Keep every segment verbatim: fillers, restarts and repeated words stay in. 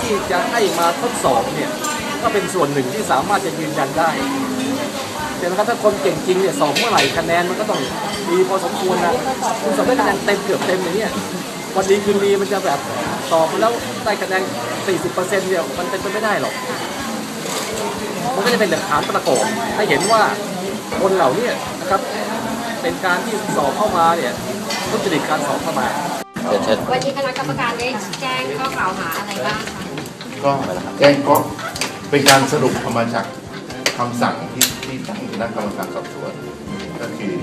ที่จะให้มาทดสอบเนี่ยก็เป็นส่วนหนึ่งที่สามารถจะยืนยันได้แต่นะครับถ้าคนเก่งจริงเนี่ยสอบเมื่อไหร่คะแนนมันก็ต้องดีพอสมควรนะคุณสอบได้คะแนนเต็มเกือบเต็มอย่างนี้วันดีคืนดีมันจะแบบสอบแล้วได้คะแนน สี่สิบเปอร์เซ็นต์ เนี่ยมันเป็นไปไม่ได้หรอกมันก็จะเป็นหลักฐานประกอบให้เห็นว่าคนเหล่านี้นะครับเป็นการที่สอบเข้ามาเนี่ยทุจริตการสอบเข้ามาวันนี้คณะกรรมการได้แจ้งข้อกล่าวหาอะไรบ้างคะก็แจ้งก็เป็นการสรุปออกมาจากคำสั่งที่ที่ตั้งคณะกรรมการสอบสวนก็คือ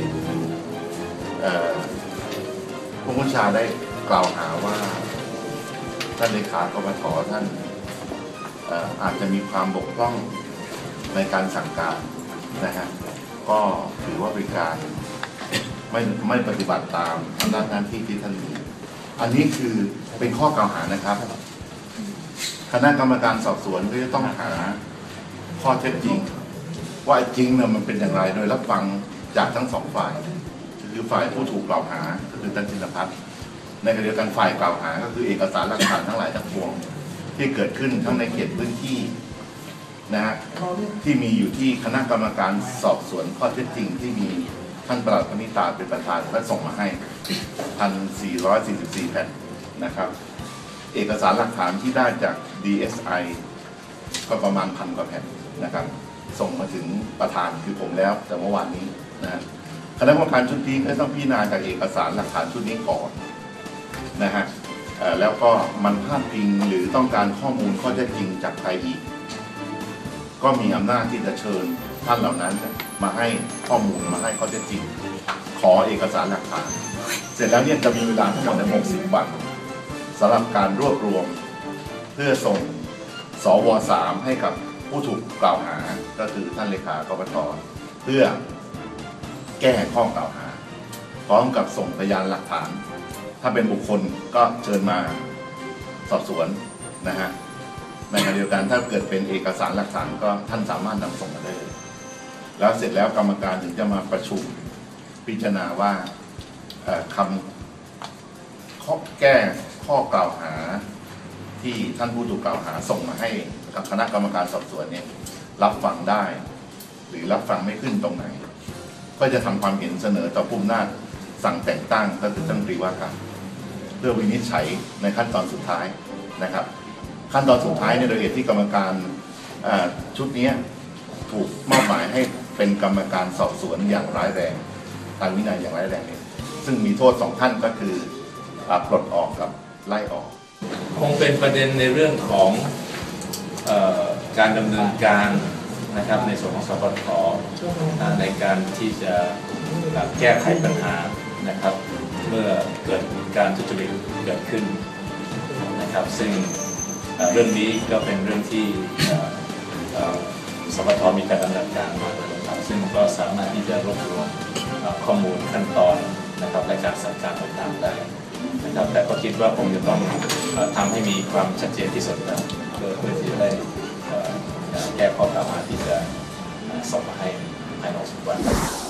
ผู้บัญชาได้กล่าวหาว่าท่านเลขากปท.ท่านอาจจะมีความบกพร่องในการสั่งการนะฮะก็ถือว่าเป็นการไม่ไม่ปฏิบัติตามอำนาจหน้าที่ที่ท่านมีอันนี้คือเป็นข้อกล่าวหานะครับคณะกรรมการสอบสวนก็จะต้องหาข้อเท็จจริงว่าจริงเนี่ยมันเป็นอย่างไรโดยรับฟังจากทั้งสองฝ่ายคือฝ่ายผู้ถูกกล่าวหาก็คือท่านชินภัทรในขณะเดียวกันฝ่ายกล่าวหาก็คือเอกสารหลักฐานทั้งหลายทั้งปวงที่เกิดขึ้นทั้งในเขตพื้นที่นะฮะที่มีอยู่ที่คณะกรรมการสอบสวนข้อเท็จจริงที่มีท่านปลัดพนิตาเป็นประธานและส่งมาให้ หนึ่งพันสี่ร้อยสี่สิบสี่ แผ่นนะครับเอกสารหลักฐานที่ได้จาก ดี เอส ไอ ก็ประมาณพันกว่าแผ่นนะครับส่งมาถึงประธานคือผมแล้วแต่เมื่อวานนี้นะคณะกรรมการชุดนี้ก็ต้องพิจารณาจากเอกสารหลักฐานชุดนี้ก่อนนะฮะแล้วก็มันพาดพิงหรือต้องการข้อมูลข้อเท็จจริงจากใครอีกก็มีอำนาจที่จะเชิญท่านเหล่านั้นมาให้ข้อมูลมาให้ข้อเท็จจริงขอเอกสารหลักฐานเสร็จแล้วเนี่ยจะมีเวลาทั้งหมดในหกสิบวันสำหรับการรวบรวมเพื่อส่งสวสามให้กับผู้ถูกกล่าวหาก็คือท่านเลขากปท.เพื่อแก้ข้อกล่าวหาพร้อมกับส่งพยานหลักฐานถ้าเป็นบุคคลก็เชิญมาสอบสวนนะฮะในขณะเดียวกันถ้าเกิดเป็นเอกสารหลักฐานก็ท่านสามารถนำส่งมาได้เลยแล้วเสร็จแล้วกรรมการถึงจะมาประชุมพิจารณาว่าคำข้อแก้ข้อกล่าวหาที่ท่านผู้ถูกกล่าวหาส่งมาให้กับคณะกรรมการสอบสวนเนี่ยรับฟังได้หรือรับฟังไม่ขึ้นตรงไหนก็จะทำความเห็นเสนอต่อผู้อำนาจสั่งแต่งตั้งก็คือท่านรัฐมนตรีว่าการเพื่อวินิจฉัยในขั้นตอนสุดท้ายนะครับขั้นตอนสุดท้ายในโดยเหตุที่กรรมการชุดนี้ถูกมอบหมายให้เป็นกรรมการสอบสวนอย่างร้ายแรงทางวินัยอย่างร้ายแรงเนี่ยซึ่งมีโทษสองขั้นก็คือปลดออกกับไล่ออกคงเป็นประเด็นในเรื่องของเอ่อการดำเนินการนะครับในส่วนของสปท.ในการที่จะแก้ไขปัญหานะครับเมื่อเกิดการทุจริตเกิดขึ้นนะครับซึ่งเรื่องนี้ก็เป็นเรื่องที่สปท.มีการดำเนินการมานะครับซึ่งก็สามารถที่จะรวบรวมข้อมูลขั้นตอนนะครับและการสั่งการต่างๆได้นะครับแต่ก็คิดว่าคงจะต้องทำให้มีความชัดเจนที่สุดนะเพื่อเพื่อที่จะได้แก้ข้อกล่าวหาที่จะส่งมาให้ภายในหกสิบวัน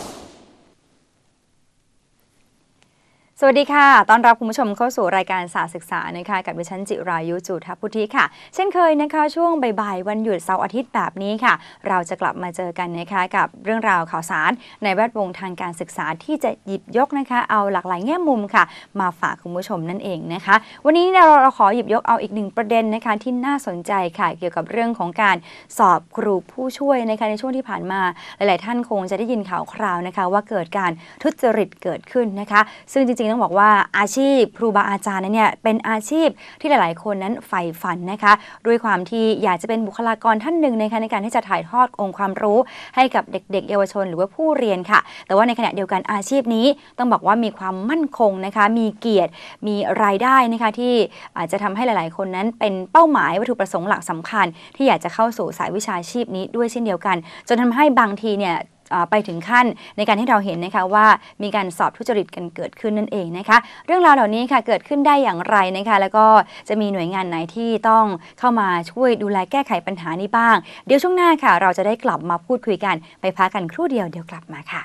สวัสดีค่ะต้อนรับคุณผู้ชมเข้าสู่รายการศาสตร์ศึกษานะคะกับดิฉันจิรายุจุฑพุทธิค่ะเช่นเคยนะคะช่วงบ่ายๆวันหยุดเสาร์อาทิตย์แบบนี้ค่ะเราจะกลับมาเจอกันนะคะกับเรื่องราวข่าวสารในแวดวงทางการศึกษาที่จะหยิบยกนะคะเอาหลากหลายแง่มุมค่ะมาฝากคุณผู้ชมนั่นเองนะคะวันนี้เราเราขอหยิบยกเอาอีกหนึ่งประเด็นนะคะที่น่าสนใจค่ะเกี่ยวกับเรื่องของการสอบครูผู้ช่วยนะคะในช่วงที่ผ่านมาหลายๆท่านคงจะได้ยินข่าวคราวนะคะว่าเกิดการทุจริตเกิดขึ้นนะคะซึ่งจริงๆต้องบอกว่าอาชีพครูบาอาจารย์นั้นเนี่ยเป็นอาชีพที่หลายๆคนนั้นใฝ่ฝันนะคะด้วยความที่อยากจะเป็นบุคลากรท่านหนึ่งนะคะในการที่จะถ่ายทอดองค์ความรู้ให้กับเด็กๆเยาวชนหรือว่าผู้เรียนค่ะแต่ว่าในขณะเดียวกันอาชีพนี้ต้องบอกว่ามีความมั่นคงนะคะมีเกียรติมีรายได้นะคะที่อาจจะทำให้หลายๆคนนั้นเป็นเป้าหมายวัตถุประสงค์หลักสำคัญที่อยากจะเข้าสู่สายวิชาชีพนี้ด้วยเช่นเดียวกันจนทำให้บางทีเนี่ยไปถึงขั้นในการที่เราเห็นนะคะว่ามีการสอบทุจริตกันเกิดขึ้นนั่นเองนะคะเรื่องราวเหล่านี้ค่ะเกิดขึ้นได้อย่างไรนะคะแล้วก็จะมีหน่วยงานไหนที่ต้องเข้ามาช่วยดูแลแก้ไขปัญหานี้บ้างเดี๋ยวช่วงหน้าค่ะเราจะได้กลับมาพูดคุยกันไปพักกันครู่เดียวเดี๋ยวกลับมาค่ะ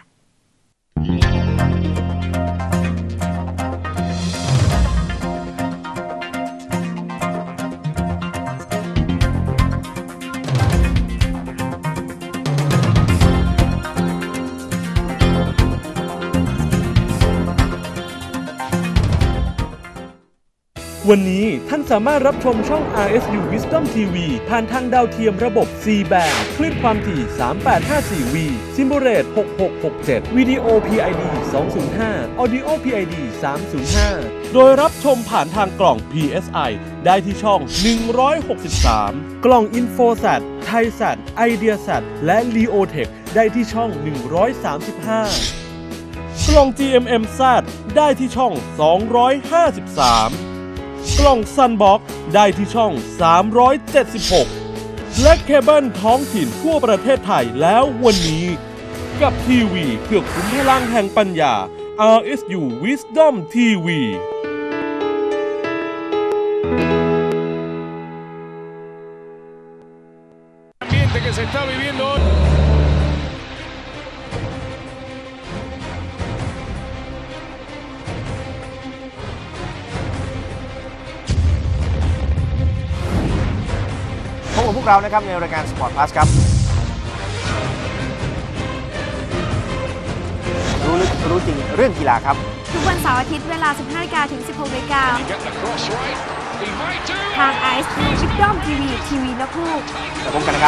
วันนี้ท่านสามารถรับชมช่อง อาร์ เอส ยู Wisdom ที วี ผ่านทางดาวเทียมระบบ ซี แบนด์ คลื่นความถี่ สามแปดห้าสี่ วี ซิมโบเรต หกหกหกเจ็ด วิดีโอ พี ไอ ดี สองศูนย์ห้า Audio พี ไอ ดี สามศูนย์ห้า โดยรับชมผ่านทางกล่อง พี เอส ไอ ได้ที่ช่อง หนึ่งร้อยหกสิบสาม กล่อง InfoSat Thaisat Ideasat และ Leotech ได้ที่ช่อง หนึ่งร้อยสามสิบห้า กล่อง จี เอ็ม เอ็ม แซด ได้ที่ช่อง สองร้อยห้าสิบสาม กล่อง Sunbox ได้ที่ช่อง สามร้อยเจ็ดสิบหก และเคเบิลท้องถิ่นทั่วประเทศไทยแล้ววันนี้ กับทีวีเพื่อขุมพลังแห่งปัญญา อาร์ เอส ยู Wisdom ที วี que se está viviendo hoy. พบกับพวกเรานะครับในรายการ Sport Plus ครับรู้ลึกรู้จริงเรื่องกีฬาครับทุกวันเสาร์อาทิตย์เวลา สิบห้านาฬิกา ถึง สิบหกนาฬิกา ทาง อาร์ เอส ยู Wisdom ที วี ทีวีและคู่แล้วพบกันนะครับ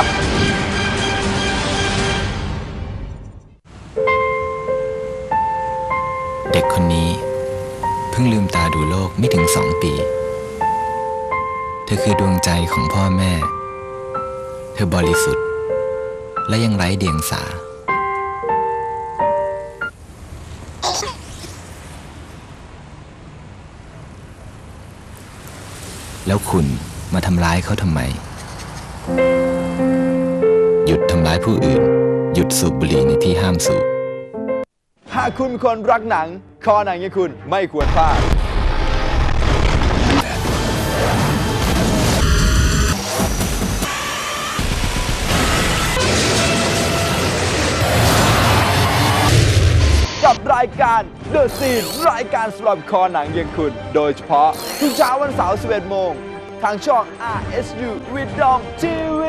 เด็กคนนี้เพิ่งลืมตาดูโลกไม่ถึงสองปีเธอคือดวงใจของพ่อแม่เธอบริสุทธิ์และยังไร้เดียงสาแล้วคุณมาทำร้ายเขาทำไมหยุดทำร้ายผู้อื่นหยุดสูบบุหรี่ในที่ห้ามสูบหากคุณคนรักหนังคอหนังอย่างคุณไม่ควรพลาดกับรายการ The Scene รายการสำหรับคอหนังอย่างคุณโดยเฉพาะทุกเช้าวันเสาร์ สิบเอ็ดโมงทางช่อง อาร์ เอส ยู Wisdom ที วี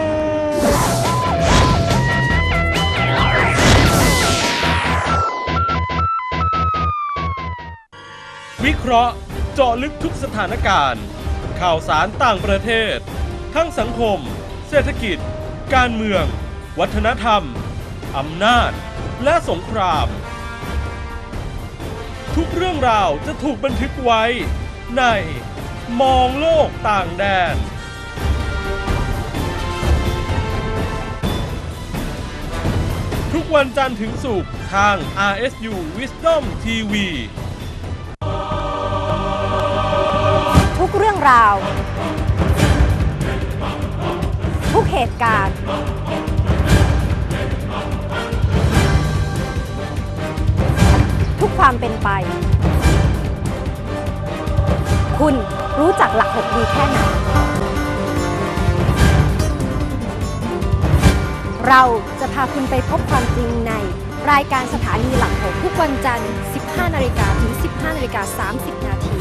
วิเคราะห์เจาะลึกทุกสถานการณ์ข่าวสารต่างประเทศทั้งสังคมเศรษฐกิจการเมืองวัฒนธรรมอำนาจและสงครามทุกเรื่องราวจะถูกบันทึกไว้ในมองโลกต่างแดนทุกวันจันทร์ถึงศุกร์ทาง อาร์ เอส ยู Wisdom ที วีทุกเรื่องราวทุกเหตุการณ์ทุกความเป็นไปคุณรู้จักหลักหกดีแค่ไหนเราจะพาคุณไปพบความจริงในรายการสถานีหลักหกทุกวันจันทร์ สิบห้านาฬิกา ถึง สิบห้านาฬิกาสามสิบนาที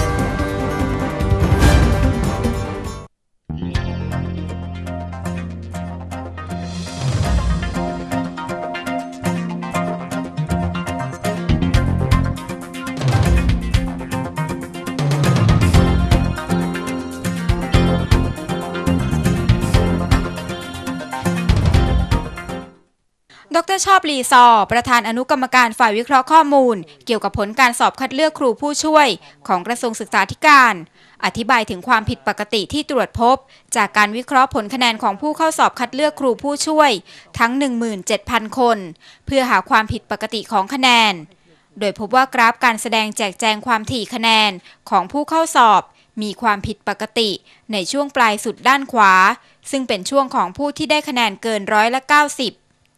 ดร.ชอบลีซอประธานอนุกรรมการฝ่ายวิเคราะห์ข้อมูลเกี่ยวกับผลการสอบคัดเลือกครูผู้ช่วยของกระทรวงศึกษาธิการอธิบายถึงความผิดปกติที่ตรวจพบจากการวิเคราะห์ผลคะแนนของผู้เข้าสอบคัดเลือกครูผู้ช่วยทั้ง หนึ่งหมื่นเจ็ดพัน คนเพื่อหาความผิดปกติของคะแนนโดยพบว่ากราฟการแสดงแจกแจงความถี่คะแนนของผู้เข้าสอบมีความผิดปกติในช่วงปลายสุดด้านขวาซึ่งเป็นช่วงของผู้ที่ได้คะแนนเกินร้อยละเก้าสิบ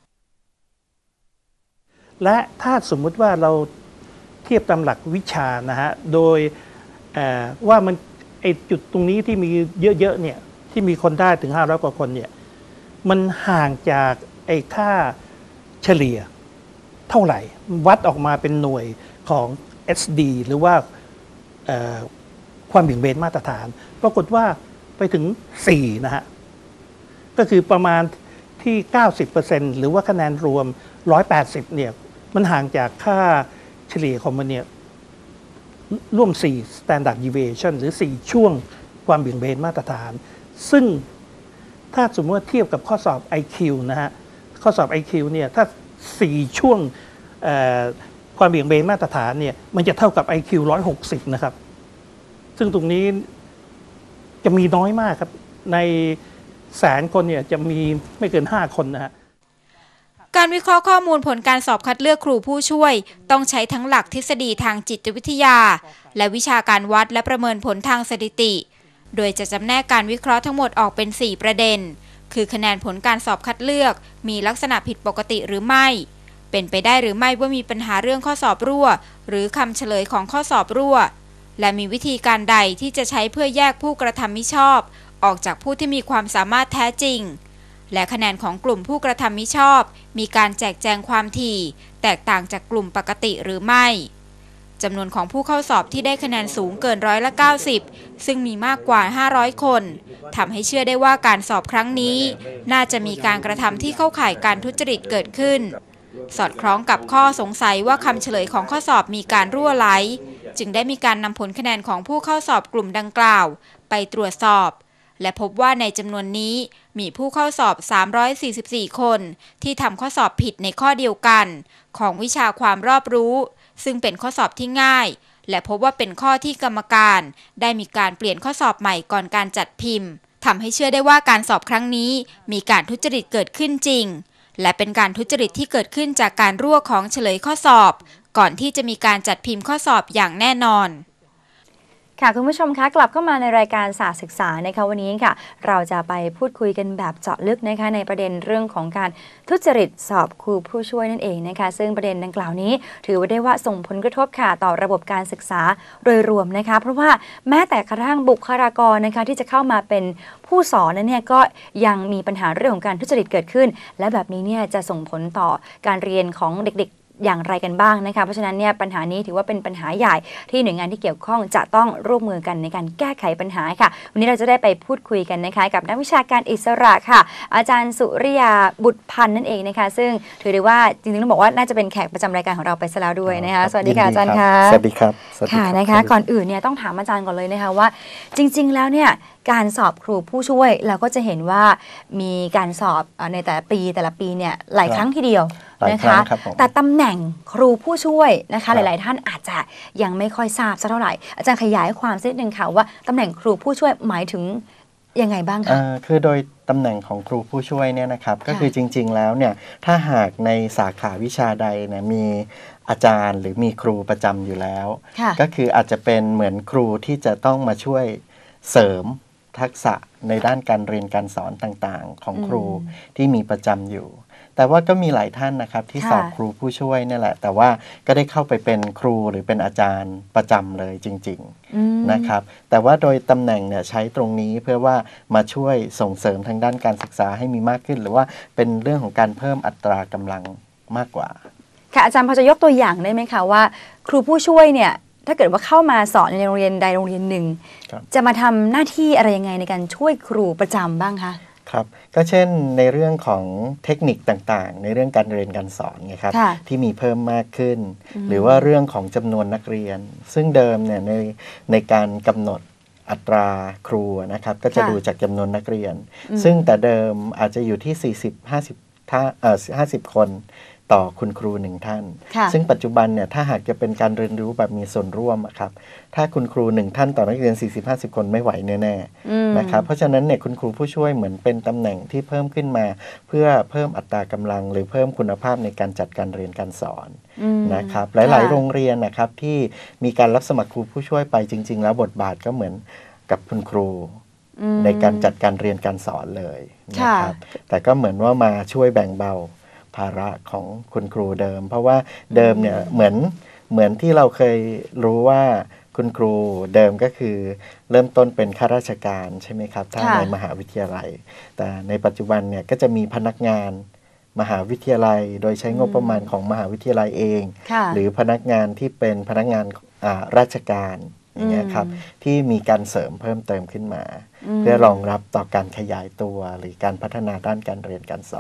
และถ้าสมมุติว่าเราเทียบตามหลักวิชานะฮะโดยว่ามันไอจุดตรงนี้ที่มีเยอะๆเนี่ยที่มีคนได้ถึงห้าร้อยกว่าคนเนี่ยมันห่างจากไอค่าเฉลี่ยเท่าไหร่วัดออกมาเป็นหน่วยของ เอส ดี หรือว่าความเบี่ยงเบนมาตรฐานปรากฏว่าไปถึงสี่นะฮะก็คือประมาณที่ เก้าสิบเปอร์เซ็นต์ หรือว่าคะแนนรวมหนึ่งร้อยแปดสิบเนี่ยมันห่างจากค่าเฉลี่ยของมันเนี่ยร่วมสี่ standard deviation หรือสี่ช่วงความเบี่ยงเบนมาตรฐาน ซึ่งถ้าสมมติว่าเทียบกับข้อสอบ ไอ คิว นะฮะข้อสอบ ไอ คิว เนี่ยถ้าสี่ช่วงความเบี่ยงเบนมาตรฐานเนี่ยมันจะเท่ากับ ไอ คิว หนึ่งร้อยหกสิบนะครับซึ่งตรงนี้จะมีน้อยมากครับในแสนคนเนี่ยจะมีไม่เกินห้าคนนะฮะการวิเคราะห์ข้อมูลผลการสอบคัดเลือกครูผู้ช่วยต้องใช้ทั้งหลักทฤษฎีทางจิตวิทยาและวิชาการวัดและประเมินผลทางสถิติโดยจะจำแนกการวิเคราะห์ทั้งหมดออกเป็นสี่ประเด็นคือคะแนนผลการสอบคัดเลือกมีลักษณะผิดปกติหรือไม่เป็นไปได้หรือไม่ว่ามีปัญหาเรื่องข้อสอบรั่วหรือคำเฉลยของข้อสอบรั่วและมีวิธีการใดที่จะใช้เพื่อแยกผู้กระทำมิชอบออกจากผู้ที่มีความสามารถแท้จริงและคะแนนของกลุ่มผู้กระทำมิชอบมีการแจกแจงความถี่แตกต่างจากกลุ่มปกติหรือไม่จำนวนของผู้เข้าสอบที่ได้คะแนนสูงเกินร้อยละเก้าสิบซึ่งมีมากกว่าห้าร้อยคนทำให้เชื่อได้ว่าการสอบครั้งนี้น่าจะมีการกระทำที่เข้าข่ายการทุจริตเกิดขึ้นสอดคล้องกับข้อสงสัยว่าคำเฉลยของข้อสอบมีการรั่วไหลจึงได้มีการนำผลคะแนนของผู้เข้าสอบกลุ่มดังกล่าวไปตรวจสอบและพบว่าในจำนวนนี้มีผู้เข้าสอบสามร้อยสี่สิบสี่คนที่ทำข้อสอบผิดในข้อเดียวกันของวิชาความรอบรู้ซึ่งเป็นข้อสอบที่ง่ายและพบว่าเป็นข้อที่กรรมการได้มีการเปลี่ยนข้อสอบใหม่ก่อนการจัดพิมพ์ทำให้เชื่อได้ว่าการสอบครั้งนี้มีการทุจริตเกิดขึ้นจริงและเป็นการทุจริตที่เกิดขึ้นจากการรั่วของเฉลยข้อสอบก่อนที่จะมีการจัดพิมพ์ข้อสอบอย่างแน่นอนค่ะคุณผู้ชมคะกลับเข้ามาในรายการศาสตร์ศึกษานะคะวันนี้ค่ะเราจะไปพูดคุยกันแบบเจาะลึกนะคะในประเด็นเรื่องของการทุจริตสอบครูผู้ช่วยนั่นเองนะคะซึ่งประเด็นดังกล่าวนี้ถือว่าได้ว่าส่งผลกระทบค่ะต่อระบบการศึกษาโดยรวมนะคะเพราะว่าแม้แต่กระทั่งบุคลากรนะคะที่จะเข้ามาเป็นผู้สอนนั้นเนี่ยก็ยังมีปัญหาเรื่องของการทุจริตเกิดขึ้นและแบบนี้เนี่ยจะส่งผลต่อการเรียนของเด็กๆอย่างไรกันบ้างนะคะเพราะฉะนั้นเนี่ยปัญหานี้ถือว่าเป็นปัญหาใหญ่ที่หน่วยงานที่เกี่ยวข้องจะต้องร่วมมือกันในการแก้ไขปัญหาค่ะวันนี้เราจะได้ไปพูดคุยกันนะคะกับนักวิชาการอิสระค่ะอาจารย์สุริยาบุตรพันธ์นั่นเองนะคะซึ่งถือได้ว่าจริงๆต้องบอกว่าน่าจะเป็นแขกประจำรายการของเราไปซะแล้วด้วยนะคะสวัสดีค่ะอาจารย์ค่ะสวัสดีครับค่ะนะคะก่อนอื่นเนี่ยต้องถามอาจารย์ก่อนเลยนะคะว่าจริงๆแล้วเนี่ยการสอบครูผู้ช่วยเราก็จะเห็นว่ามีการสอบในแต่ละปีแต่ละปีเนี่ยหลายครั้งทีเดียวนะคะแต่ตำแหน่งครูผู้ช่วยนะคะหลายๆท่านอาจจะยังไม่ค่อยทราบสักเท่าไหร่อาจารย์ขยายความสักนิดนึงค่ะว่าตำแหน่งครูผู้ช่วยหมายถึงยังไงบ้างคะคือโดยตำแหน่งของครูผู้ช่วยเนี่ยนะครับก็คือจริงๆแล้วเนี่ยถ้าหากในสาขาวิชาใดเนี่ยมีอาจารย์หรือมีครูประจำอยู่แล้วก็คืออาจจะเป็นเหมือนครูที่จะต้องมาช่วยเสริมทักษะในด้านการเรียนการสอนต่างๆของครูที่มีประจำอยู่แต่ว่าก็มีหลายท่านนะครับที่สอบครูผู้ช่วยนี่แหละแต่ว่าก็ได้เข้าไปเป็นครูหรือเป็นอาจารย์ประจำเลยจริงๆนะครับแต่ว่าโดยตำแหน่งเนี่ยใช้ตรงนี้เพื่อว่ามาช่วยส่งเสริมทางด้านการศึกษาให้มีมากขึ้นหรือว่าเป็นเรื่องของการเพิ่มอัตรากำลังมากกว่าค่ะอาจารย์พอจะยกตัวอย่างได้ไหมคะว่าครูผู้ช่วยเนี่ยถ้าเกิดว่าเข้ามาสอนในโรงเรียนใดโรงเรียนหนึ่งจะมาทำหน้าที่อะไรยังไงในการช่วยครูประจำบ้างคะครับก็เช่นในเรื่องของเทคนิคต่างๆในเรื่องการเรียนการสอนไงครับที่มีเพิ่มมากขึ้นหรือว่าเรื่องของจำนวนนักเรียนซึ่งเดิมเนี่ยในในการกำหนดอัตราครูนะครับก็จะดูจากจำนวนนักเรียนซึ่งแต่เดิมอาจจะอยู่ที่สี่สิบ ห้าสิบถ้าเอ่อห้าสิบคนต่อคุณครูหนึ่งท่านซึ่งปัจจุบันเนี่ยถ้าหากจะเป็นการเรียนรู้แบบมีส่วนร่วมครับถ้าคุณครูหนึ่งท่านต่อนักเรียน สี่สิบ ห้าสิบ คนไม่ไหวแน่ๆนะครับเพราะฉะนั้นเนี่ยคุณครูผู้ช่วยเหมือนเป็นตำแหน่งที่เพิ่มขึ้นมาเพื่อเพิ่มอัตรากำลังหรือเพิ่มคุณภาพในการจัดการเรียนการสอนนะครับหลายๆโรงเรียนนะครับที่มีการรับสมัครครูผู้ช่วยไปจริงๆแล้วบทบาทก็เหมือนกับคุณครูในการจัดการเรียนการสอนเลยนะครับแต่ก็เหมือนว่ามาช่วยแบ่งเบาภาระของคุณครูเดิมเพราะว่าเดิมเนี่ยเหมือนเหมือนที่เราเคยรู้ว่าคุณครูเดิมก็คือเริ่มต้นเป็นข้าราชการใช่ไหมครับถ้าในมหาวิทยาลัยแต่ในปัจจุบันเนี่ยก็จะมีพนักงานมหาวิทยาลัยโดยใช้งบประมาณของมหาวิทยาลัยเองหรือพนักงานที่เป็นพนักงานราชการอย่างเงี้ยครับที่มีการเสริมเพิ่มเติมขึ้นมาเพื่อรองรับต่อการขยายตัวหรือการพัฒนาด้านการเรียนการสอน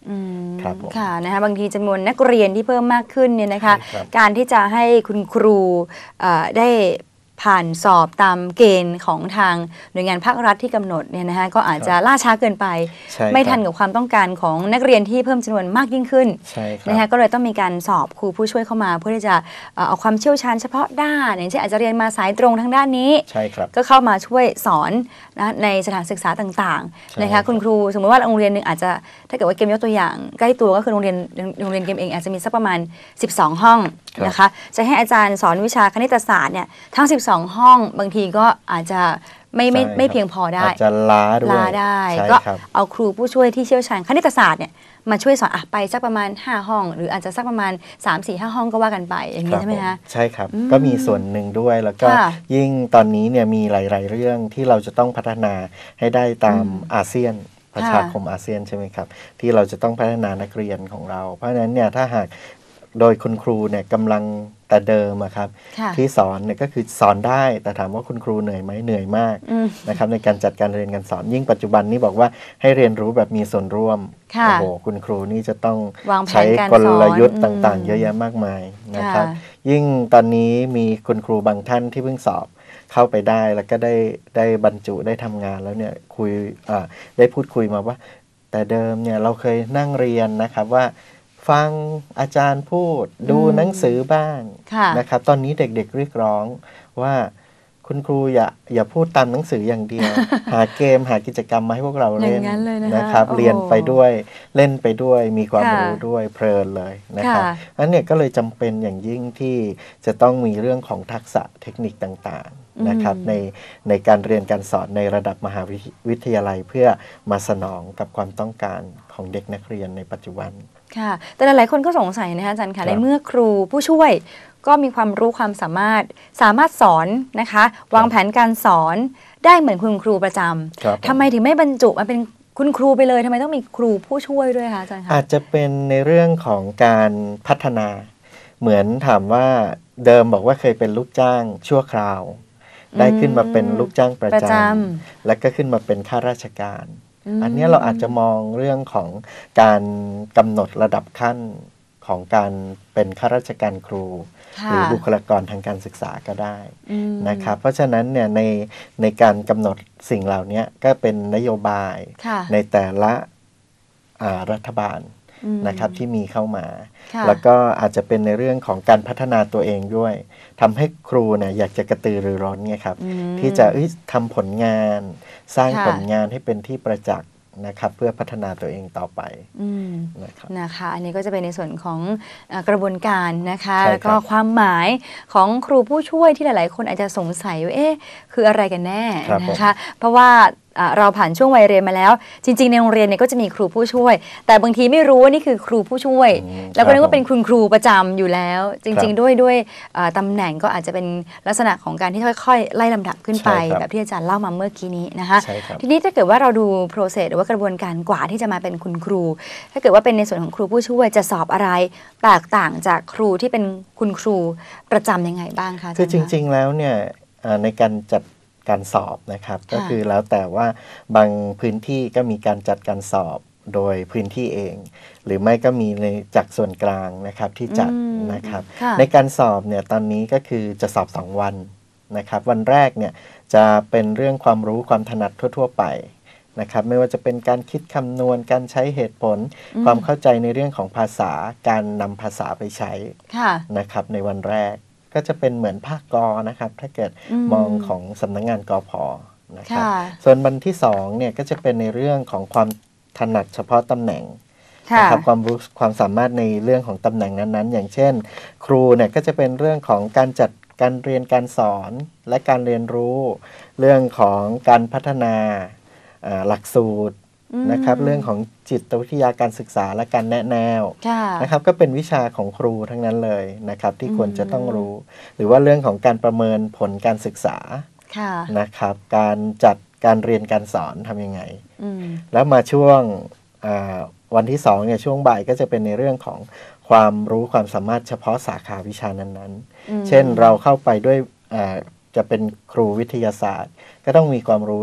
ครับผมค่ะนะคะบางทีจำนวนนักเรียนที่เพิ่มมากขึ้นเนี่ยนะคะการที่จะให้คุณครูได้ผ่านสอบตามเกณฑ์ของทางหน่วยงานภาครัฐที่กำหนดเนี่ยนะคะก็อาจจะล่าช้าเกินไปไม่ทันกับความต้องการของนักเรียนที่เพิ่มจำนวนมากยิ่งขึ้นนะคะก็เลยต้องมีการสอบครูผู้ช่วยเข้ามาเพื่อที่จะเอาความเชี่ยวชาญเฉพาะด้านอย่างเช่นอาจจะเรียนมาสายตรงทางด้านนี้ก็เข้ามาช่วยสอนนะในสถานศึกษาต่างๆนะคะคุณครูสมมติว่าโรงเรียนหนึ่งอาจจะถ้าเกิดว่าเกมยกตัวอย่างใกล้ตัวก็คือโรงเรียนโรงเรียนเกมเองอาจจะมีสักประมาณสิบสองห้องนะคะจะให้อาจารย์สอนวิชาคณิตศาสตร์เนี่ยทั้งสิบสองห้องบางทีก็อาจจะไม่ไม่ไม่เพียงพอได้อาจจะล้าด้วยล้าได้ก็เอาครูผู้ช่วยที่เชี่ยวชาญคณิตศาสตร์เนี่ยมาช่วยสอนอ่ะไปสักประมาณห้าห้องหรืออาจจะสักประมาณ สาม สี่ ห้า ห้องก็ว่ากันไปอย่างนี้ใช่ไหมคะใช่ครับก็มีส่วนหนึ่งด้วยแล้วก็ยิ่งตอนนี้เนี่ยมีหลายๆเรื่องที่เราจะต้องพัฒนาให้ได้ตามอาเซียนประชาคมอาเซียนใช่ไหมครับที่เราจะต้องพัฒนานักเรียนของเราเพราะฉะนั้นเนี่ยถ้าหากโดยคุณครูเนี่ยกำลังแต่เดิมครับที่สอนเนี่ยก็คือสอนได้แต่ถามว่าคุณครูเหนื่อยไหมเหนื่อยมากนะครับในการจัดการเรียนการสอนยิ่งปัจจุบันนี้บอกว่าให้เรียนรู้แบบมีส่วนร่วมโอ้โหคุณครูนี่จะต้องใช้กลยุทธ์ต่างๆเยอะแยะมากมายนะครับยิ่งตอนนี้มีคุณครูบางท่านที่เพิ่งสอบเข้าไปได้แล้วก็ได้ได้บรรจุได้ทำงานแล้วเนี่ยคุยได้พูดคุยมาว่าแต่เดิมเนี่ยเราเคยนั่งเรียนนะครับว่าฟังอาจารย์พูดดูหนังสือบ้างนะครับตอนนี้เด็กๆเรียกร้องว่าคุณครูอย่าอย่าพูดตามหนังสืออย่างเดียว หาเกมหากิจกรรมมาให้พวกเราเล่นนะครับเรียนไปด้วยเล่นไปด้วยมีความรู้ด้วยเพลินเลยนะครับอันนี้ก็เลยจำเป็นอย่างยิ่งที่จะต้องมีเรื่องของทักษะเทคนิคต่างๆนะครับในในการเรียนการสอนในระดับมหาวิทยาลัยเพื่อมาสนองกับความต้องการของเด็กนักเรียนในปัจจุบันค่ะแต่หลายๆคนก็สงสัยนะคะอาจารย์ค่ะในเมื่อครูผู้ช่วยก็มีความรู้ความสามารถสามารถสอนนะคะวางแผนการสอนได้เหมือนคุณครูประจำทำไมถึงไม่บรรจุมาเป็นคุณครูไปเลยทำไมต้องมีครูผู้ช่วยด้วยคะอาจารย์คะอาจจะเป็นในเรื่องของการพัฒนาเหมือนถามว่าเดิมบอกว่าเคยเป็นลูกจ้างชั่วคราวได้ขึ้นมาเป็นลูกจ้างประจำและก็ขึ้นมาเป็นข้าราชการอันนี้เราอาจจะมองเรื่องของการกำหนดระดับขั้นของการเป็นข้าราชการครูหรือบุคลากรทางการศึกษาก็ได้นะครับเพราะฉะนั้นเนี่ยในในการกำหนดสิ่งเหล่านี้ก็เป็นนโยบายในแต่ละรัฐบาลนะครับที่มีเข้ามาแล้วก็อาจจะเป็นในเรื่องของการพัฒนาตัวเองด้วยทำให้ครูเนี่ยอยากจะกระตือรือร้นไงครับที่จะทำผลงานสร้างผลงานให้เป็นที่ประจักษ์นะครับเพื่อพัฒนาตัวเองต่อไปนะครับนะคะอันนี้ก็จะเป็นในส่วนของกระบวนการนะคะแล้วก็ความหมายของครูผู้ช่วยที่หลายๆคนอาจจะสงสัยว่าเอ๊ะคืออะไรกันแน่นะคะเพราะว่าเราผ่านช่วงวัยเรียนมาแล้วจริงๆในโรงเรียนเนี่ยก็จะมีครูผู้ช่วยแต่บางทีไม่รู้ว่านี่คือครูผู้ช่วยแล้วก็นึกว่าเป็นคุณครูประจำอยู่แล้วจริงๆด้วยด้วยตำแหน่งก็อาจจะเป็นลักษณะของการที่ค่อยๆไล่ลำดับขึ้นไปแบบที่อาจารย์เล่ามาเมื่อกี้นี้นะคะทีนี้ถ้าเกิดว่าเราดู process หรือว่ากระบวนการกว่าที่จะมาเป็นคุณครูถ้าเกิดว่าเป็นในส่วนของครูผู้ช่วยจะสอบอะไรแตกต่างจากครูที่เป็นคุณครูประจำยังไงบ้างคะคือจริงๆแล้วเนี่ยในการจัดการสอบนะครับก็คือแล้วแต่ว่าบางพื้นที่ก็มีการจัดการสอบโดยพื้นที่เองหรือไม่ก็มีในจากส่วนกลางนะครับที่จัดนะครับในการสอบเนี่ยตอนนี้ก็คือจะสอบสองวันนะครับวันแรกเนี่ยจะเป็นเรื่องความรู้ความถนัดทั่วๆไปนะครับไม่ว่าจะเป็นการคิดคำนวณการใช้เหตุผลความเข้าใจในเรื่องของภาษาการนำภาษาไปใช้นะครับในวันแรกก็จะเป็นเหมือนภาคกอนะครับถ้าเกิดมองของสำนักงานกพ.นะครับส่วนวันที่สองเนี่ยก็จะเป็นในเรื่องของความถนัดเฉพาะตำแหน่งนะครับความรู้ความสามารถในเรื่องของตำแหน่งนั้นๆอย่างเช่นครูเนี่ยก็จะเป็นเรื่องของการจัดการเรียนการสอนและการเรียนรู้เรื่องของการพัฒนาหลักสูตรนะครับเรื่องของจิตวิทยาการศึกษาและการแนะแนวนะครับก็เป็นวิชาของครูทั้งนั้นเลยนะครับที่ควรจะต้องรู้หรือว่าเรื่องของการประเมินผลการศึกษานะครับการจัดการเรียนการสอนทำยังไงแล้วมาช่วงวันที่สองเนี่ยช่วงบ่ายก็จะเป็นในเรื่องของความรู้ความสามารถเฉพาะสาขาวิชานั้นๆเช่นเราเข้าไปด้วยจะเป็นครูวิทยาศาสตร์ก็ต้องมีความรู้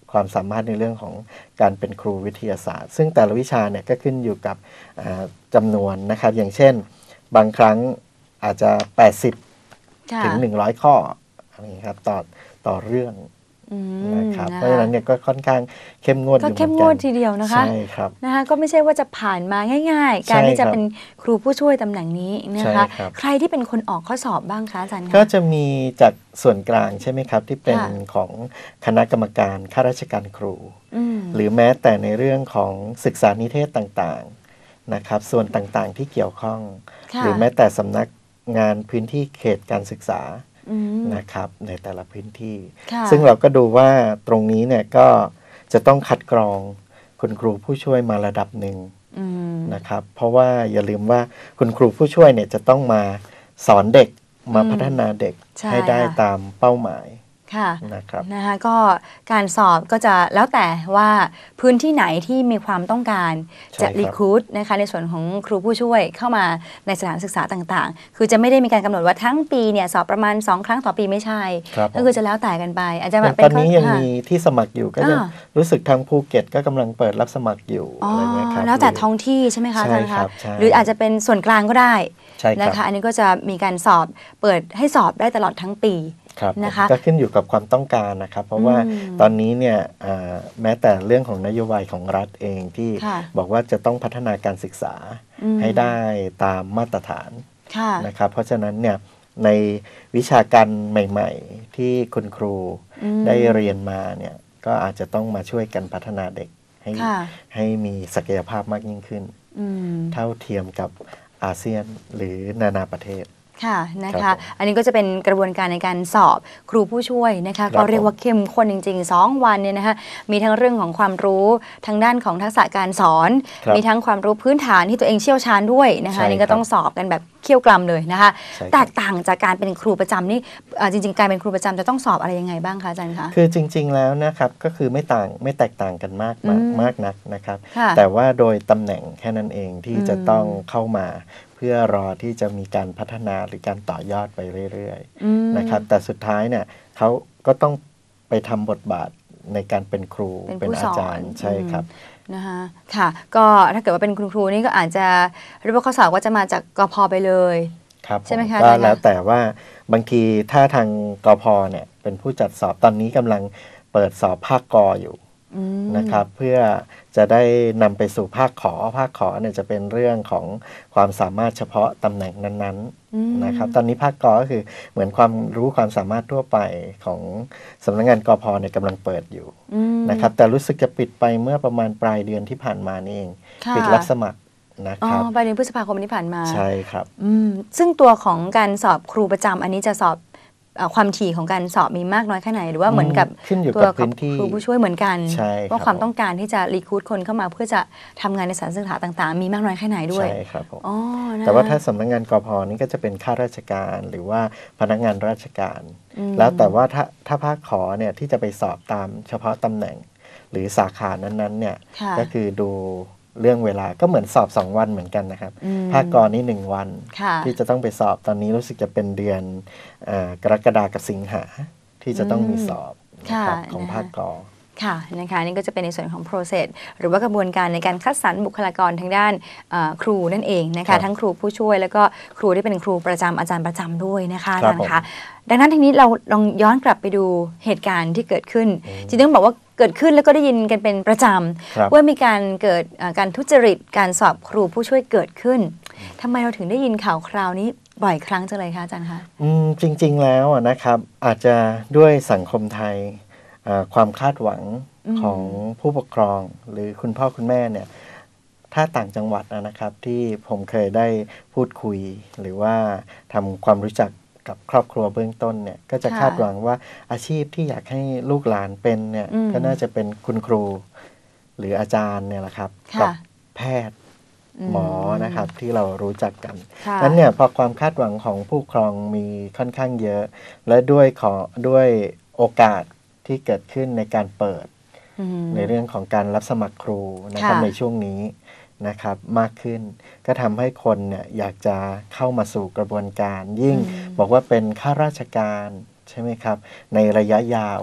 ความสามารถในเรื่องของการเป็นครูวิทยาศาสตร์ซึ่งแต่ละวิชาเนี่ยก็ขึ้นอยู่กับจำนวนนะครับอย่างเช่นบางครั้งอาจจะแปดสิบถึงหนึ่งร้อยข้ออะไรครับต่อต่อเรื่องนะครับเพราะฉะนั้นเนี่ยก็ค่อนข้างเข้มงวดอยู่เหมือนกันก็เข้มงวดทีเดียวนะคะใช่ครับนะคะก็ไม่ใช่ว่าจะผ่านมาง่ายๆการที่จะเป็นครูผู้ช่วยตำแหน่งนี้นะคะใครที่เป็นคนออกข้อสอบบ้างคะอาจารย์ก็จะมีจากส่วนกลางใช่ไหมครับที่เป็นของคณะกรรมการข้าราชการครูหรือแม้แต่ในเรื่องของศึกษานิเทศต่างๆนะครับส่วนต่างๆที่เกี่ยวข้องหรือแม้แต่สำนักงานพื้นที่เขตการศึกษานะครับในแต่ละพื้นที่ซึ่งเราก็ดูว่าตรงนี้เนี่ยก็จะต้องคัดกรองคุณครูผู้ช่วยมาระดับหนึ่งนะครับเพราะว่าอย่าลืมว่าคุณครูผู้ช่วยเนี่ยจะต้องมาสอนเด็กมาพัฒนาเด็กให้ได้ตามเป้าหมายค่ะนะครับนะคะก็การสอบก็จะแล้วแต่ว่าพื้นที่ไหนที่มีความต้องการจะรีครูทนะคะในส่วนของครูผู้ช่วยเข้ามาในสถานศึกษาต่างๆคือจะไม่ได้มีการกำหนดว่าทั้งปีเนี่ยสอบประมาณสองครั้งต่อปีไม่ใช่ก็คือจะแล้วแต่กันไปอาจจะแบบตอนนี้ยังมีที่สมัครอยู่ก็ยังรู้สึกทางภูเก็ตก็กำลังเปิดรับสมัครอยู่อะไรเงี้ยครับแล้วแต่ท้องที่ใช่ไหมคะอาจารย์คะหรืออาจจะเป็นส่วนกลางก็ได้นะคะอันนี้ก็จะมีการสอบเปิดให้สอบได้ตลอดทั้งปีนะคะก็ขึ้นอยู่กับความต้องการนะครับเพราะว่าตอนนี้เนี่ยแม้แต่เรื่องของนโยบายของรัฐเองที่บอกว่าจะต้องพัฒนาการศึกษาให้ได้ตามมาตรฐานนะครับเพราะฉะนั้นเนี่ยในวิชาการใหม่ๆที่คุณครูได้เรียนมาเนี่ยก็อาจจะต้องมาช่วยกันพัฒนาเด็กให้ให้มีศักยภาพมากยิ่งขึ้นเท่าเทียมกับอาเซียนหรือนานาประเทศค่ะนะคะอันนี้ก็จะเป็นกระบวนการในการสอบครูผู้ช่วยนะคะก็เรียกว่าเข้มข้นจริงๆสองวันเนี่ยนะคะมีทั้งเรื่องของความรู้ทางด้านของทักษะการสอนมีทั้งความรู้พื้นฐานที่ตัวเองเชี่ยวชาญด้วยนะคะนี่ก็ต้องสอบกันแบบเขี่ยวกรำเลยนะคะแตกต่างจากการเป็นครูประจำนี่จริงๆการเป็นครูประจำจะต้องสอบอะไรยังไงบ้างคะอาจารย์คะคือจริงๆแล้วนะครับก็คือไม่ต่างไม่แตกต่างกันมากมากนักนะครับแต่ว่าโดยตำแหน่งแค่นั้นเองที่จะต้องเข้ามาเพื่อรอที่จะมีการพัฒนาหรือการต่อยอดไปเรื่อยๆนะครับแต่สุดท้ายเนี่ยเขาก็ต้องไปทำบทบาทในการเป็นครูเป็นอาจารย์ใช่ครับนะคะค่ะก็ถ้าเกิดว่าเป็นคุณครูนี่ก็อาจจะเรียกว่าข้อสอบก็จะมาจากกพ.ไปเลยใช่ไหมคะก็แล้วแต่ว่าบางทีถ้าทางกพ.เนี่ยเป็นผู้จัดสอบตอนนี้กำลังเปิดสอบภาคก.อยู่นะครับเพื่อจะได้นำไปสู่ภาคขอภาคขอเนี่ยจะเป็นเรื่องของความสามารถเฉพาะตำแหน่งนั้นๆนะครับตอนนี้ภาคกก็คือเหมือนความรู้ความสามารถทั่วไปของสำนักงานกพเนี่ยกำลังเปิดอยู่นะครับแต่รู้สึกจะปิดไปเมื่อประมาณปลายเดือนที่ผ่านมานี่เองปิดรับสมัครนะครับปลายเดือนพฤษภาคมที่ผ่านมาใช่ครับซึ่งตัวของการสอบครูประจำอันนี้จะสอบความถี่ของการสอบมีมากน้อยแค่ไหนหรือว่าเหมือนกับตัวครูผู้ช่วยเหมือนกันว่าความต้องการที่จะรีครูทคนเข้ามาเพื่อจะทำงานในสถานศึกษาต่างๆมีมากน้อยแค่ไหนด้วยใช่ครับผมแต่ว่าถ้าสำนักงานกพ.นี่ก็จะเป็นข้าราชการหรือว่าพนักงานราชการแล้วแต่ว่าถ้าถ้าภาคขอเนี่ยที่จะไปสอบตามเฉพาะตำแหน่งหรือสาขานั้นๆเนี่ยก็คือดูเรื่องเวลาก็เหมือนสอบสองวันเหมือนกันนะครับภาคกรนี่หนึ่งวันที่จะต้องไปสอบตอนนี้รู้สึกจะเป็นเดือนกรกฎาคมกับสิงหาที่จะต้องมีสอบของภาคกรค่ะนะคะนี่ก็จะเป็นในส่วนของ process หรือว่ากระบวนการในการคัดสรรบุคลากรทางด้านครูนั่นเองนะคะทั้งครูผู้ช่วยแล้วก็ครูที่เป็นครูประจำอาจารย์ประจำด้วยนะคะอาจารย์คะดังนั้นทีนี้เราลองย้อนกลับไปดูเหตุการณ์ที่เกิดขึ้นจริงๆต้องบอกว่าเกิดขึ้นแล้วก็ได้ยินกันเป็นประจำว่ามีการเกิดการทุจริตการสอบครูผู้ช่วยเกิดขึ้นทำไมเราถึงได้ยินข่าวคราวนี้บ่อยครั้งจังเลยคะอาจารย์คะอืมจริงๆแล้วนะครับอาจจะด้วยสังคมไทยความคาดหวังของผู้ปกครองหรือคุณพ่อคุณแม่เนี่ยถ้าต่างจังหวัดนะครับที่ผมเคยได้พูดคุยหรือว่าทำความรู้จักกับครอบครัวเบื้องต้นเนี่ยก็จะคาดหวังว่าอาชีพที่อยากให้ลูกหลานเป็นเนี่ยก็น่าจะเป็นคุณครูหรืออาจารย์เนี่ยแหละครับกับแพทย์หมอนะครับที่เรารู้จักกันนั้นเนี่ยพอความคาดหวังของผู้ปกครองมีค่อนข้างเยอะและด้วยขอด้วยโอกาสที่เกิดขึ้นในการเปิดในเรื่องของการรับสมัครครูนะครับในช่วงนี้นะครับมากขึ้นก็ทำให้คนเนี่ยอยากจะเข้ามาสู่กระบวนการยิ่งบอกว่าเป็นข้าราชการใช่ไหมครับในระยะยาว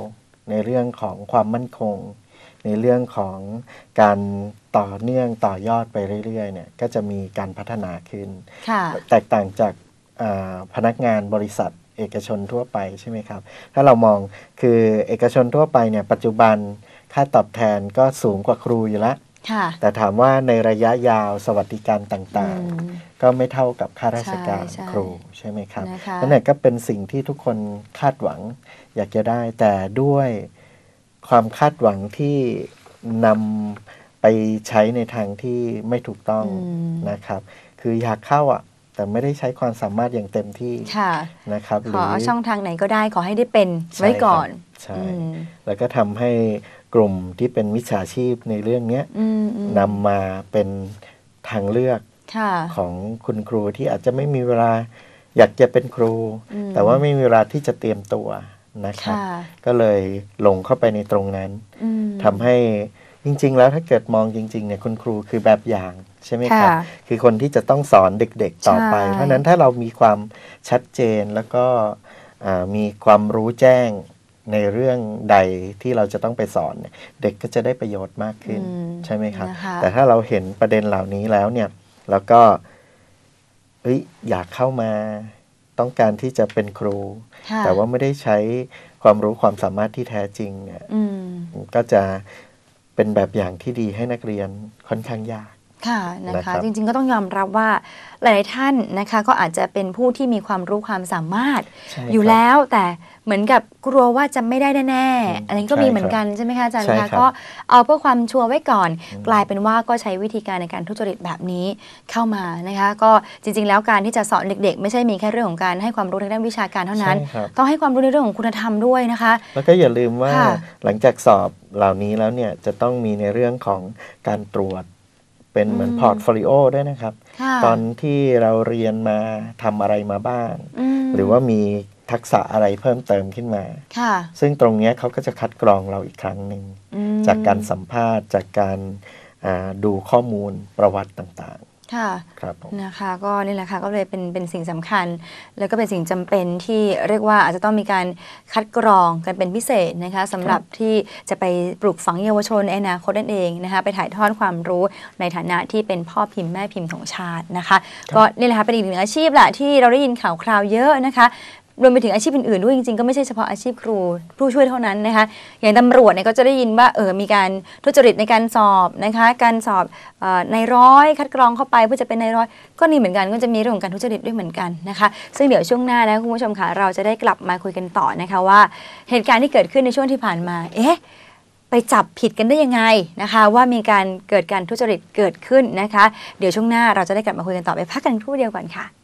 ในเรื่องของความมั่นคงในเรื่องของการต่อเนื่องต่อยอดไปเรื่อยๆเนี่ยก็จะมีการพัฒนาขึ้นแตกต่างจากพนักงานบริษัทเอกชนทั่วไปใช่ไหมครับถ้าเรามองคือเอกชนทั่วไปเนี่ยปัจจุบันค่าตอบแทนก็สูงกว่าครูอยู่แล้วแต่ถามว่าในระยะยาวสวัสดิการต่างๆก็ไม่เท่ากับข้าราชการครูใช่ไหมครับนั่นแหละก็เป็นสิ่งที่ทุกคนคาดหวังอยากจะได้แต่ด้วยความคาดหวังที่นำไปใช้ในทางที่ไม่ถูกต้องนะครับคืออยากเข้าอ่ะแต่ไม่ได้ใช้ความสามารถอย่างเต็มที่นะครับขอช่องทางไหนก็ได้ขอให้ได้เป็นไว้ก่อนใช่แล้วก็ทำให้กลุ่มที่เป็นมิจฉาชีพในเรื่องนี้นำมาเป็นทางเลือกของคุณครูที่อาจจะไม่มีเวลาอยากจะเป็นครูแต่ว่าไม่มีเวลาที่จะเตรียมตัวนะครับก็เลยลงเข้าไปในตรงนั้นทำให้จริงๆแล้วถ้าเกิดมองจริงๆเนี่ยคุณครูคือแบบอย่างใช่ไหมครับคือคนที่จะต้องสอนเด็กๆต่อไปเพราะนั้นถ้าเรามีความชัดเจนแล้วก็มีความรู้แจ้งในเรื่องใดที่เราจะต้องไปสอนเด็กก็จะได้ประโยชน์มากขึ้นใช่ไหมครับแต่ถ้าเราเห็นประเด็นเหล่านี้แล้วเนี่ยแล้วก็เฮ้ยอยากเข้ามาต้องการที่จะเป็นครูแต่ว่าไม่ได้ใช้ความรู้ความสามารถที่แท้จริงเนี่ยก็จะเป็นแบบอย่างที่ดีให้นักเรียนค่อนข้างยากค่ะนะคะจริงๆก็ต้องยอมรับว่าหลายๆท่านนะคะก็อาจจะเป็นผู้ที่มีความรู้ความสามารถอยู่แล้วแต่เหมือนกับกลัวว่าจะไม่ได้แน่ๆอันนี้ก็มีเหมือนกันใช่ไหมคะอาจารย์คะก็เอาเพื่อความชัวร์ไว้ก่อนกลายเป็นว่าก็ใช้วิธีการในการทุจริตแบบนี้เข้ามานะคะก็จริงๆแล้วการที่จะสอนเด็กๆไม่ใช่มีแค่เรื่องของการให้ความรู้ในด้านวิชาการเท่านั้นต้องให้ความรู้ในเรื่องของคุณธรรมด้วยนะคะแล้วก็อย่าลืมว่าหลังจากสอบเหล่านี้แล้วเนี่ยจะต้องมีในเรื่องของการตรวจเป็นเหมือนพอร์ตโฟลิโอด้วยนะครับตอนที่เราเรียนมาทำอะไรมาบ้างหรือว่ามีทักษะอะไรเพิ่มเติมขึ้นมาซึ่งตรงนี้เขาก็จะคัดกรองเราอีกครั้งหนึ่งจากการสัมภาษณ์จากการดูข้อมูลประวัติต่างๆค่ะนะคะก็นี่แหละค่ะก็เลยเป็นเป็นสิ่งสำคัญแล้วก็เป็นสิ่งจำเป็นที่เรียกว่าอาจจะต้องมีการคัดกรองกันเป็นพิเศษนะคะสำหรับที่จะไปปลูกฝังเยาวชนในอนาคตนั่นเองนะคะไปถ่ายทอดความรู้ในฐานะที่เป็นพ่อพิมพ์แม่พิมพ์ของชาตินะคะก็นี่แหละค่ะเป็นอีกหนึ่งอาชีพแหละที่เราได้ยินข่าวคราวเยอะนะคะรวมไปถึงอาชีพอื่นๆด้วยจริงๆก็ไม่ใช่เฉพาะอาชีพครูผู้ช่วยเท่านั้นนะคะอย่างตำรวจเนี่ยก็จะได้ยินว่าเออมีการทุจริตในการสอบนะคะการสอบในร้อยคัดกรองเข้าไปเพื่อจะเป็นในร้อยก็นี่เหมือนกันก็จะมีเรื่องของการทุจริตด้วยเหมือนกันนะคะซึ่งเดี๋ยวช่วงหน้านะคุณผู้ชมค่ะเราจะได้กลับมาคุยกันต่อนะคะว่าเหตุการณ์ที่เกิดขึ้นในช่วงที่ผ่านมาเอ๊ะไปจับผิดกันได้ยังไงนะคะว่ามีการเกิดการทุจริตเกิดขึ้นนะคะเดี๋ยวช่วงหน้าเราจะได้กลับมาคุยกันต่อไปพักกันครู่เดียวก่อนค่ะ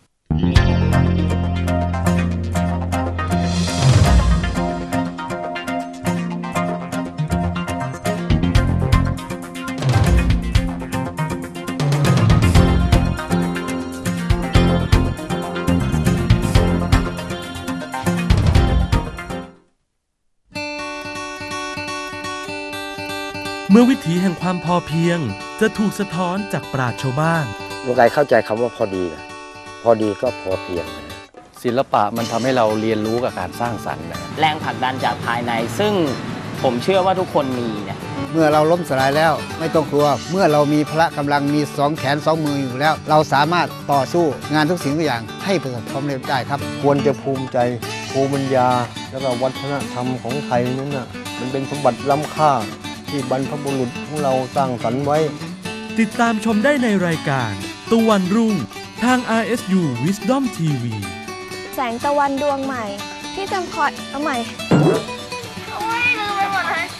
เมื่อวิถีแห่งความพอเพียงจะถูกสะท้อนจากปราชญ์ชาวบ้านลุงไก่เข้าใจคำว่าพอดีนะพอดีก็พอเพียงนะศิลปะมันทำให้เราเรียนรู้กับการสร้างสรรค์นะแรงผลักดันจากภายในซึ่งผมเชื่อว่าทุกคนมีเนี่ยเมื่อเราล้มสลายแล้วไม่ต้องกลัวเมื่อเรามีพละกำลังมีสองแขนสองมืออยู่แล้วเราสามารถต่อสู้งานทุกสิ่งทุกอย่างให้ประสบความสำเร็จได้ครับควรจะภูมิใจภูมิปัญญาแล้วก็วัฒนธรรมของไทยนั้นน่ะมันเป็นสมบัติล้ำค่าที่บรรพบุรุษของเราสร้างสรรค์ไว้ติดตามชมได้ในรายการตะวันรุ่งทาง อาร์ เอส ยู Wisdom ที วีแสงตะวันดวงใหม่ที่จำพอดเอาใหม่โอ้ยลืมไปหมดเลย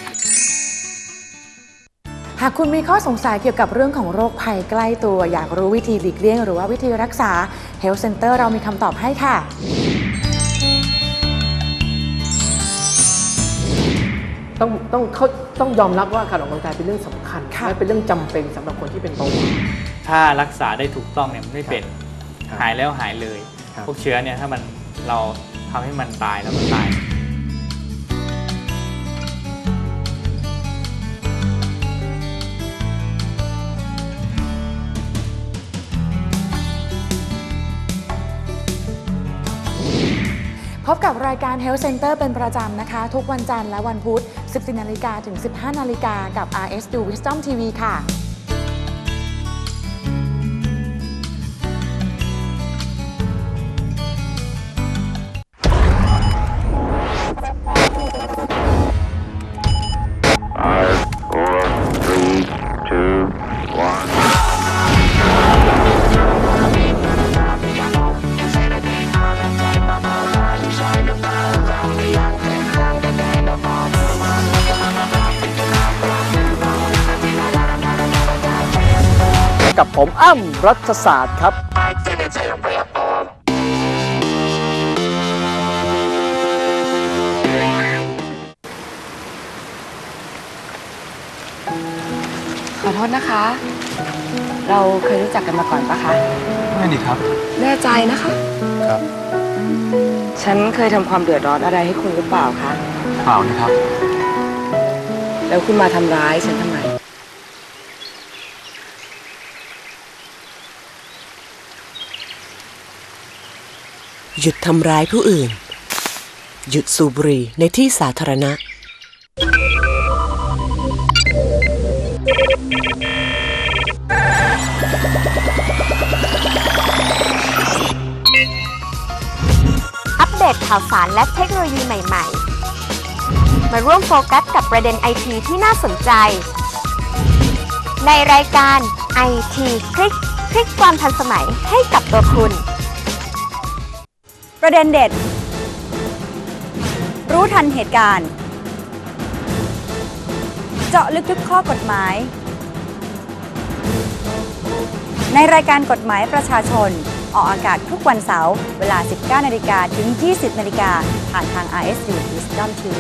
หากคุณมีข้อสงสัยเกี่ยวกับเรื่องของโรคภัยใกล้ตัวอยากรู้วิธีหลีกเลี่ยงหรือว่าวิธีรักษา Health Center เรามีคำตอบให้ค่ะต้องต้องเขาต้องยอมรับว่าการออกกำลังกายเป็นเรื่องสำคัญและเป็นเรื่องจำเป็นสำหรับคนที่เป็นเบาหวานถ้ารักษาได้ถูกต้องเนี่ยมันไม่เป็นหายแล้วหายเลยพวกเชื้อเนี่ยถ้ามันเราทำให้มันตายแล้วมันตายพบกับรายการ Health Center เป็นประจำนะคะทุกวันจันทร์และวันพุธ สิบสี่นาฬิกาถึง สิบห้านาฬิกากับ อาร์ เอส ยู Wisdom ที วี ค่ะกับผมอ้ำรัฐศาสตร์ครับขอโทษนะคะ เราเคยรู้จักกันมาก่อนปะคะไม่นี่ครับแน่ใจนะคะครับฉันเคยทำความเดือดร้อนอะไรให้คุณหรือเปล่าคะเปล่านี่ครับแล้วคุณมาทำร้ายฉันทำไมหยุดทำร้ายผู้อื่นหยุดสูบบุหรี่ในที่สาธารณะอัปเดตข่าวสารและเทคโนโลยีใหม่ๆมาร่วมโฟกัสกับประเด็นไอทีที่น่าสนใจในรายการ ไอ ที คลิกคลิกความทันสมัยให้กับตัวคุณประเด็นเด็ดรู้ทันเหตุการณ์เจาะลึกทุกข้อกฎหมายในรายการกฎหมายประชาชนออกอากาศทุกวันเสาร์เวลา สิบเก้านาฬิกา ถึง ยี่สิบนาฬิกาผ่านทาง อาร์ เอส ยู Wisdom ที วี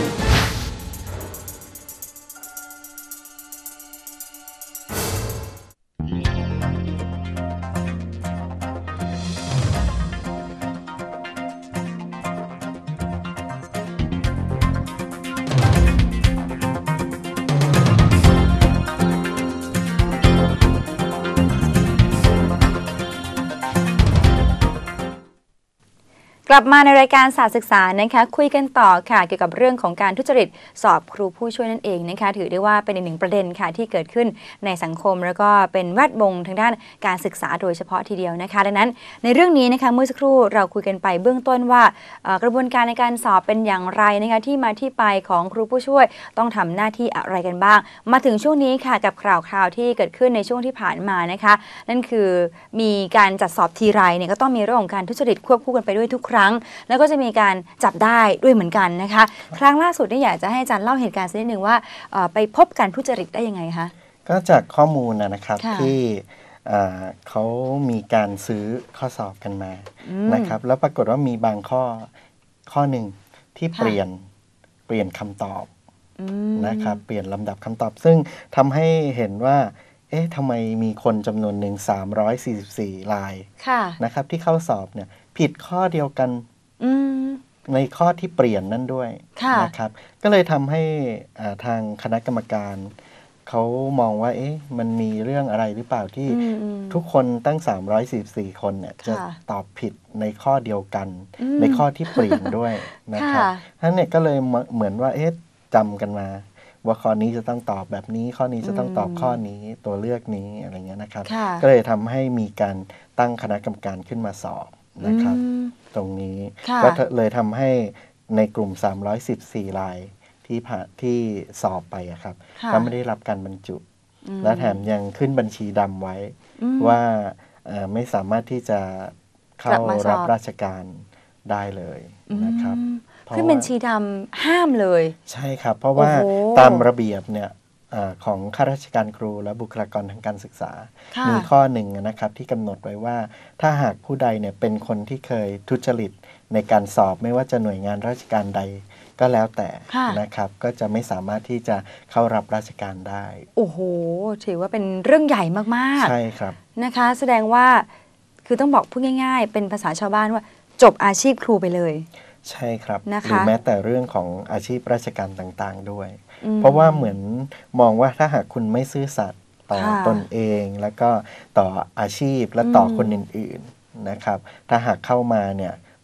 กลับมาในรายการศาสตร์ศึกษานะคะคุยกันต่อค่ะเกี่ยวกับเรื่องของการทุจริตสอบครูผู้ช่วยนั่นเองนะคะถือได้ว่าเป็นอีกหนึ่งประเด็นค่ะที่เกิดขึ้นในสังคมแล้วก็เป็นแวดวงทางด้านการศึกษาโดยเฉพาะทีเดียวนะคะดังนั้นในเรื่องนี้นะคะเมื่อสักครู่เราคุยกันไปเบื้องต้นว่ากระบวนการในการสอบเป็นอย่างไรนะคะที่มาที่ไปของครูผู้ช่วยต้องทำหน้าที่อะไรกันบ้างมาถึงช่วงนี้ค่ะกับข่าวคราวที่เกิดขึ้นในช่วงที่ผ่านมานะคะนั่นคือมีการจัดสอบทีไรเนี่ยก็ต้องมีเรื่องของการทุจริตควบคู่กันไปด้วยทุกครั้งแล้วก็จะมีการจับได้ด้วยเหมือนกันนะคะครั้งล่าสุดนี่อยากจะให้อาจารย์เล่าเหตุการณ์สักนิดหนึ่งว่าไปพบการทุจริตได้ยังไงคะก็จากข้อมูลนะครับที่เขามีการซื้อข้อสอบกันมานะครับแล้วปรากฏว่ามีบางข้อข้อหนึ่งที่เปลี่ยนเปลี่ยนคำตอบนะครับเปลี่ยนลำดับคำตอบซึ่งทำให้เห็นว่าเอ๊ะทำไมมีคนจำนวนหนึ่งสามร้อยสี่สิบสี่รายนะครับที่เข้าสอบเนี่ยผิดข้อเดียวกันในข้อที่เปลี่ยนนั่นด้วยนะครับก็เลยทำให้ทางคณะกรรมการเขามองว่าเอ๊ะมันมีเรื่องอะไรหรือเปล่าที่ทุกคนตั้งสามร้อยสี่สิบสี่คนเนี่ยจะตอบผิดในข้อเดียวกันในข้อที่เปลี่ยนด้วยนะครับท่านเนี่ยก็เลยเหมือนว่าเอ๊ะจำกันมาว่าข้อนี้จะต้องตอบแบบนี้ข้อนี้จะต้องตอบข้อนี้ตัวเลือกนี้อะไรเงี้ยนะครับก็เลยทำให้มีการตั้งคณะกรรมการขึ้นมาสอบนะครับตรงนี้ก็เลยทำให้ในกลุ่มสามร้อยสิบสี่รายที่ผ่านที่สอบไปครับก็ไม่ได้รับการบรรจุและแถมยังขึ้นบัญชีดำไว้ว่าไม่สามารถที่จะเข้ารับราชการได้เลยนะครับขึ้นบัญชีดำห้ามเลยใช่ครับเพราะว่าตามระเบียบเนี่ยของข้าราชการครูและบุคลากรทางการศึกษามีข้อหนึ่งนะครับที่กำหนดไว้ว่าถ้าหากผู้ใดเนี่ยเป็นคนที่เคยทุจริตในการสอบไม่ว่าจะหน่วยงานราชการใดก็แล้วแต่นะครับก็จะไม่สามารถที่จะเข้ารับราชการได้โอ้โหถือว่าเป็นเรื่องใหญ่มากๆใช่ครับนะคะแสดงว่าคือต้องบอกพูดง่ายๆเป็นภาษาชาวบ้านว่าจบอาชีพครูไปเลยใช่ครับหรือแม้แต่เรื่องของอาชีพราชการต่างๆด้วยเพราะว่าเหมือนมองว่าถ้าหากคุณไม่ซื่อสัตย์ต่อตนเองแล้วก็ต่ออาชีพและต่อคนอื่นๆนะครับถ้าหากเข้ามาเนี่ยป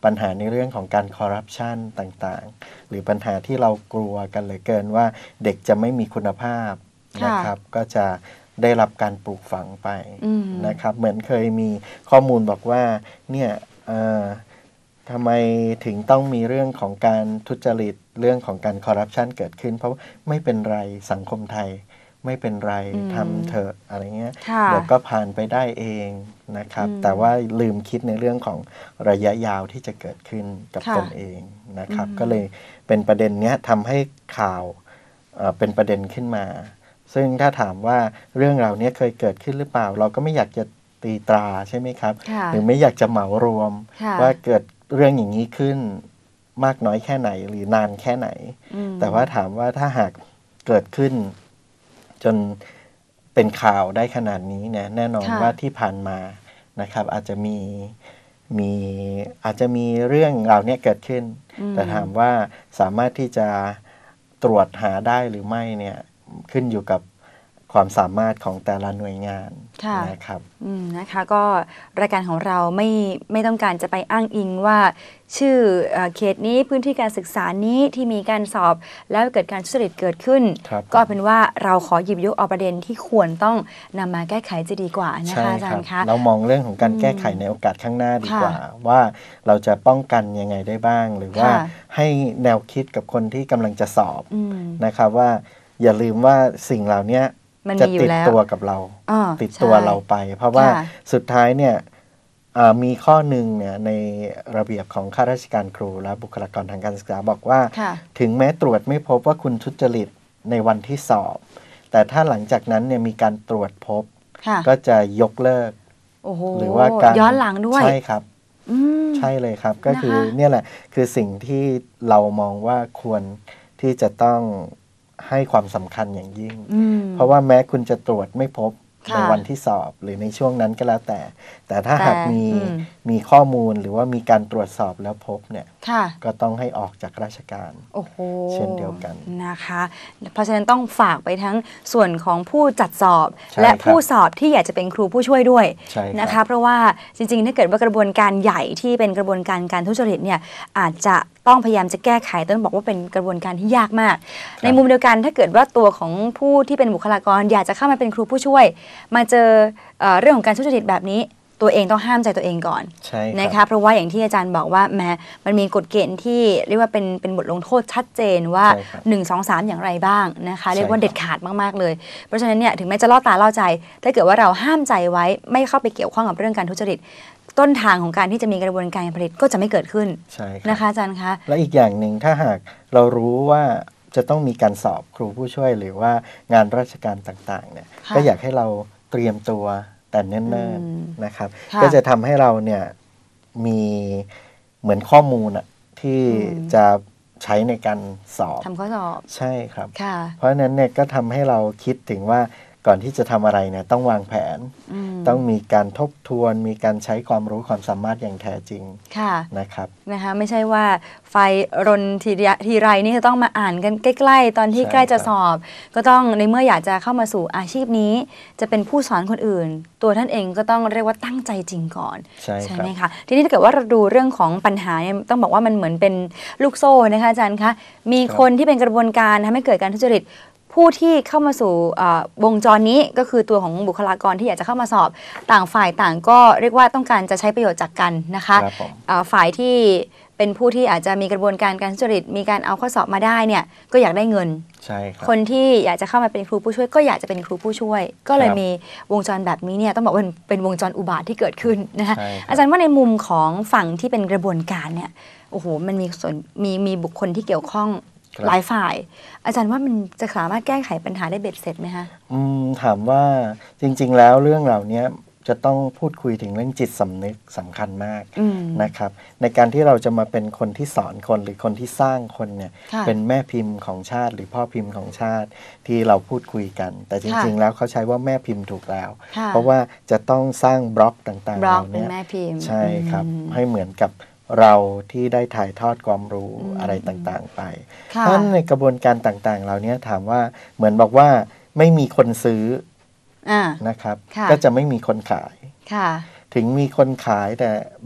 ปัญหาในเรื่องของการคอร์รัปชันต่างๆหรือปัญหาที่เรากลัวกันเหลือเกินว่าเด็กจะไม่มีคุณภาพนะครับก็จะได้รับการปลูกฝังไปนะครับเหมือนเคยมีข้อมูลบอกว่าเนี่ยทำไมถึงต้องมีเรื่องของการทุจริตเรื่องของการคอร์รัปชันเกิดขึ้นเพราะไม่เป็นไรสังคมไทยไม่เป็นไรทำเถอะอะไรเงี้ยเดี๋ยวก็ผ่านไปได้เองนะครับแต่ว่าลืมคิดในเรื่องของระยะยาวที่จะเกิดขึ้นกับตนเองนะครับก็เลยเป็นประเด็นเนี้ยทำให้ข่าวเป็นประเด็นขึ้นมาซึ่งถ้าถามว่าเรื่องราวนี้เคยเกิดขึ้นหรือเปล่าเราก็ไม่อยากจะตีตราใช่ไหมครับหรือไม่อยากจะเหมารวมว่าเกิดเรื่องอย่างนี้ขึ้นมากน้อยแค่ไหนหรือนานแค่ไหนแต่ว่าถามว่าถ้าหากเกิดขึ้นจนเป็นข่าวได้ขนาดนี้เนี่ยแน่นอนว่าที่ผ่านมานะครับอาจจะมีมีอาจจะมีเรื่องราวนี้เกิดขึ้นแต่ถามว่าสามารถที่จะตรวจหาได้หรือไม่เนี่ยขึ้นอยู่กับความสามารถของแต่ละหน่วยงานนะครับนะคะก็รายการของเราไม่ไม่ต้องการจะไปอ้างอิงว่าชื่อเขตนี้พื้นที่การศึกษานี้ที่มีการสอบแล้วเกิดการทุจริตเกิดขึ้นก็เป็นว่าเราขอหยิบยกเอาประเด็นที่ควรต้องนำมาแก้ไขจะดีกว่านะคะอาจารย์คะเรามองเรื่องของการแก้ไขในโอกาสข้างหน้าดีกว่าว่าเราจะป้องกันยังไงได้บ้างหรือว่าให้แนวคิดกับคนที่กำลังจะสอบนะครับว่าอย่าลืมว่าสิ่งเหล่านี้จะติดตัวกับเราติดตัวเราไปเพราะว่าสุดท้ายเนี่ยมีข้อหนึ่งเนี่ยในระเบียบของข้าราชการครูและบุคลากรทางการศึกษาบอกว่าถึงแม้ตรวจไม่พบว่าคุณทุจริตในวันที่สอบแต่ถ้าหลังจากนั้นเนี่ยมีการตรวจพบก็จะยกเลิกหรือว่าการย้อนหลังด้วยใช่ครับใช่เลยครับก็คือเนี่ยแหละคือสิ่งที่เรามองว่าควรที่จะต้องให้ความสำคัญอย่างยิ่งเพราะว่าแม้คุณจะตรวจไม่พบในวันที่สอบหรือในช่วงนั้นก็แล้วแต่แต่ถ้าหากมีมีข้อมูลหรือว่ามีการตรวจสอบแล้วพบเนี่ยก็ต้องให้ออกจากราชการเช่นเดียวกันนะคะเพราะฉะนั้นต้องฝากไปทั้งส่วนของผู้จัดสอบและผู้สอบที่อยากจะเป็นครูผู้ช่วยด้วยนะคะเพราะว่าจริงๆถ้าเกิดว่ากระบวนการใหญ่ที่เป็นกระบวนการการทุจริตเนี่ยอาจจะต้องพยายามจะแก้ไขต้องบอกว่าเป็นกระบวนการที่ยากมากในมุมเดียวกันถ้าเกิดว่าตัวของผู้ที่เป็นบุคลากรอยากจะเข้ามาเป็นครูผู้ช่วยมาเจอเรื่องของการทุจริตแบบนี้ตัวเองต้องห้ามใจตัวเองก่อนนะคะเพราะว่าอย่างที่อาจารย์บอกว่าแม้มันมีกฎเกณฑ์ที่เรียกว่าเป็นเป็นบทลงโทษชัดเจนว่าหนึ่ง สอง สามอย่างไรบ้างนะคะเรียกว่าเด็ดขาดมากๆเลยเพราะฉะนั้นเนี่ยถึงแม้จะล่อตาล่อใจถ้าเกิดว่าเราห้ามใจไว้ไม่เข้าไปเกี่ยวข้องกับเรื่องการทุจริตต้นทางของการที่จะมีกระบวนการผลิตก็จะไม่เกิดขึ้นนะคะอาจารย์คะและอีกอย่างหนึ่งถ้าหากเรารู้ว่าจะต้องมีการสอบครูผู้ช่วยหรือว่างานราชการต่างๆเนี่ยก็อยากให้เราเตรียมตัวแต่เนิ่นๆนะครับก็จะทำให้เราเนี่ยมีเหมือนข้อมูลอะที่จะใช้ในการสอบทำข้อสอบใช่ครับเพราะฉะนั้นเนี่ยก็ทำให้เราคิดถึงว่าก่อนที่จะทำอะไรเนี่ยต้องวางแผนต้องมีการทบทวนมีการใช้ความรู้ความสามารถอย่างแท้จริงนะครับนะคะไม่ใช่ว่าไฟรนทีทีไรนี่จะต้องมาอ่านกันใกล้ๆตอนที่ใกล้จะสอบก็ต้องในเมื่ออยากจะเข้ามาสู่อาชีพนี้จะเป็นผู้สอนคนอื่นตัวท่านเองก็ต้องเรียกว่าตั้งใจจริงก่อนใช่ไหมคะทีนี้ถ้าเกิดว่าเราดูเรื่องของปัญหาเนี่ยต้องบอกว่ามันเหมือนเป็นลูกโซ่นะคะอาจารย์คะมีคนที่เป็นกระบวนการทำให้เกิดการทุจริตผู้ที่เข้ามาสู่วงจรนี้ก็คือตัวของบุคลากรที่อยากจะเข้ามาสอบต่างฝ่ายต่างก็เรียกว่าต้องการจะใช้ประโยชน์จากกันนะคะฝ่ายที่เป็นผู้ที่อาจจะมีกระบวนการการทุจริตมีการเอาข้อสอบมาได้เนี่ยก็อยากได้เงินใช่ครับคนที่อยากจะเข้ามาเป็นครูผู้ช่วยก็อยากจะเป็นครูผู้ช่วยก็เลยมีวงจรแบบนี้เนี่ยต้องบอกว่าเป็นวงจรอุบาทที่เกิดขึ้นนะคะอาจารย์ว่าในมุมของฝั่งที่เป็นกระบวนการเนี่ยโอ้โหมันมีส่วนมีมีบุคคลที่เกี่ยวข้องหลายฝ่ายอาจารย์ว่ามันจะสามารถแก้ไขปัญหาได้เบ็ดเสร็จไหมคะอืมถามว่าจริงๆแล้วเรื่องเหล่านี้จะต้องพูดคุยถึงเรื่องจิตสำนึกสำคัญมากนะครับในการที่เราจะมาเป็นคนที่สอนคนหรือคนที่สร้างคนเนี่ยเป็นแม่พิมพ์ของชาติหรือพ่อพิมพ์ของชาติที่เราพูดคุยกันแต่จริงๆแล้วเขาใช้ว่าแม่พิมพ์ถูกแล้วเพราะว่าจะต้องสร้างบล็อกต่างๆเหล่านี้ใช่ครับให้เหมือนกับเราที่ได้ถ่ายทอดความรู้อะไรต่างๆไปเพราะฉะนั้นในกระบวนการต่างๆเราเนี้ยถามว่าเหมือนบอกว่าไม่มีคนซื้อนะครับก็จะไม่มีคนขายถึงมีคนขายแต่แบบ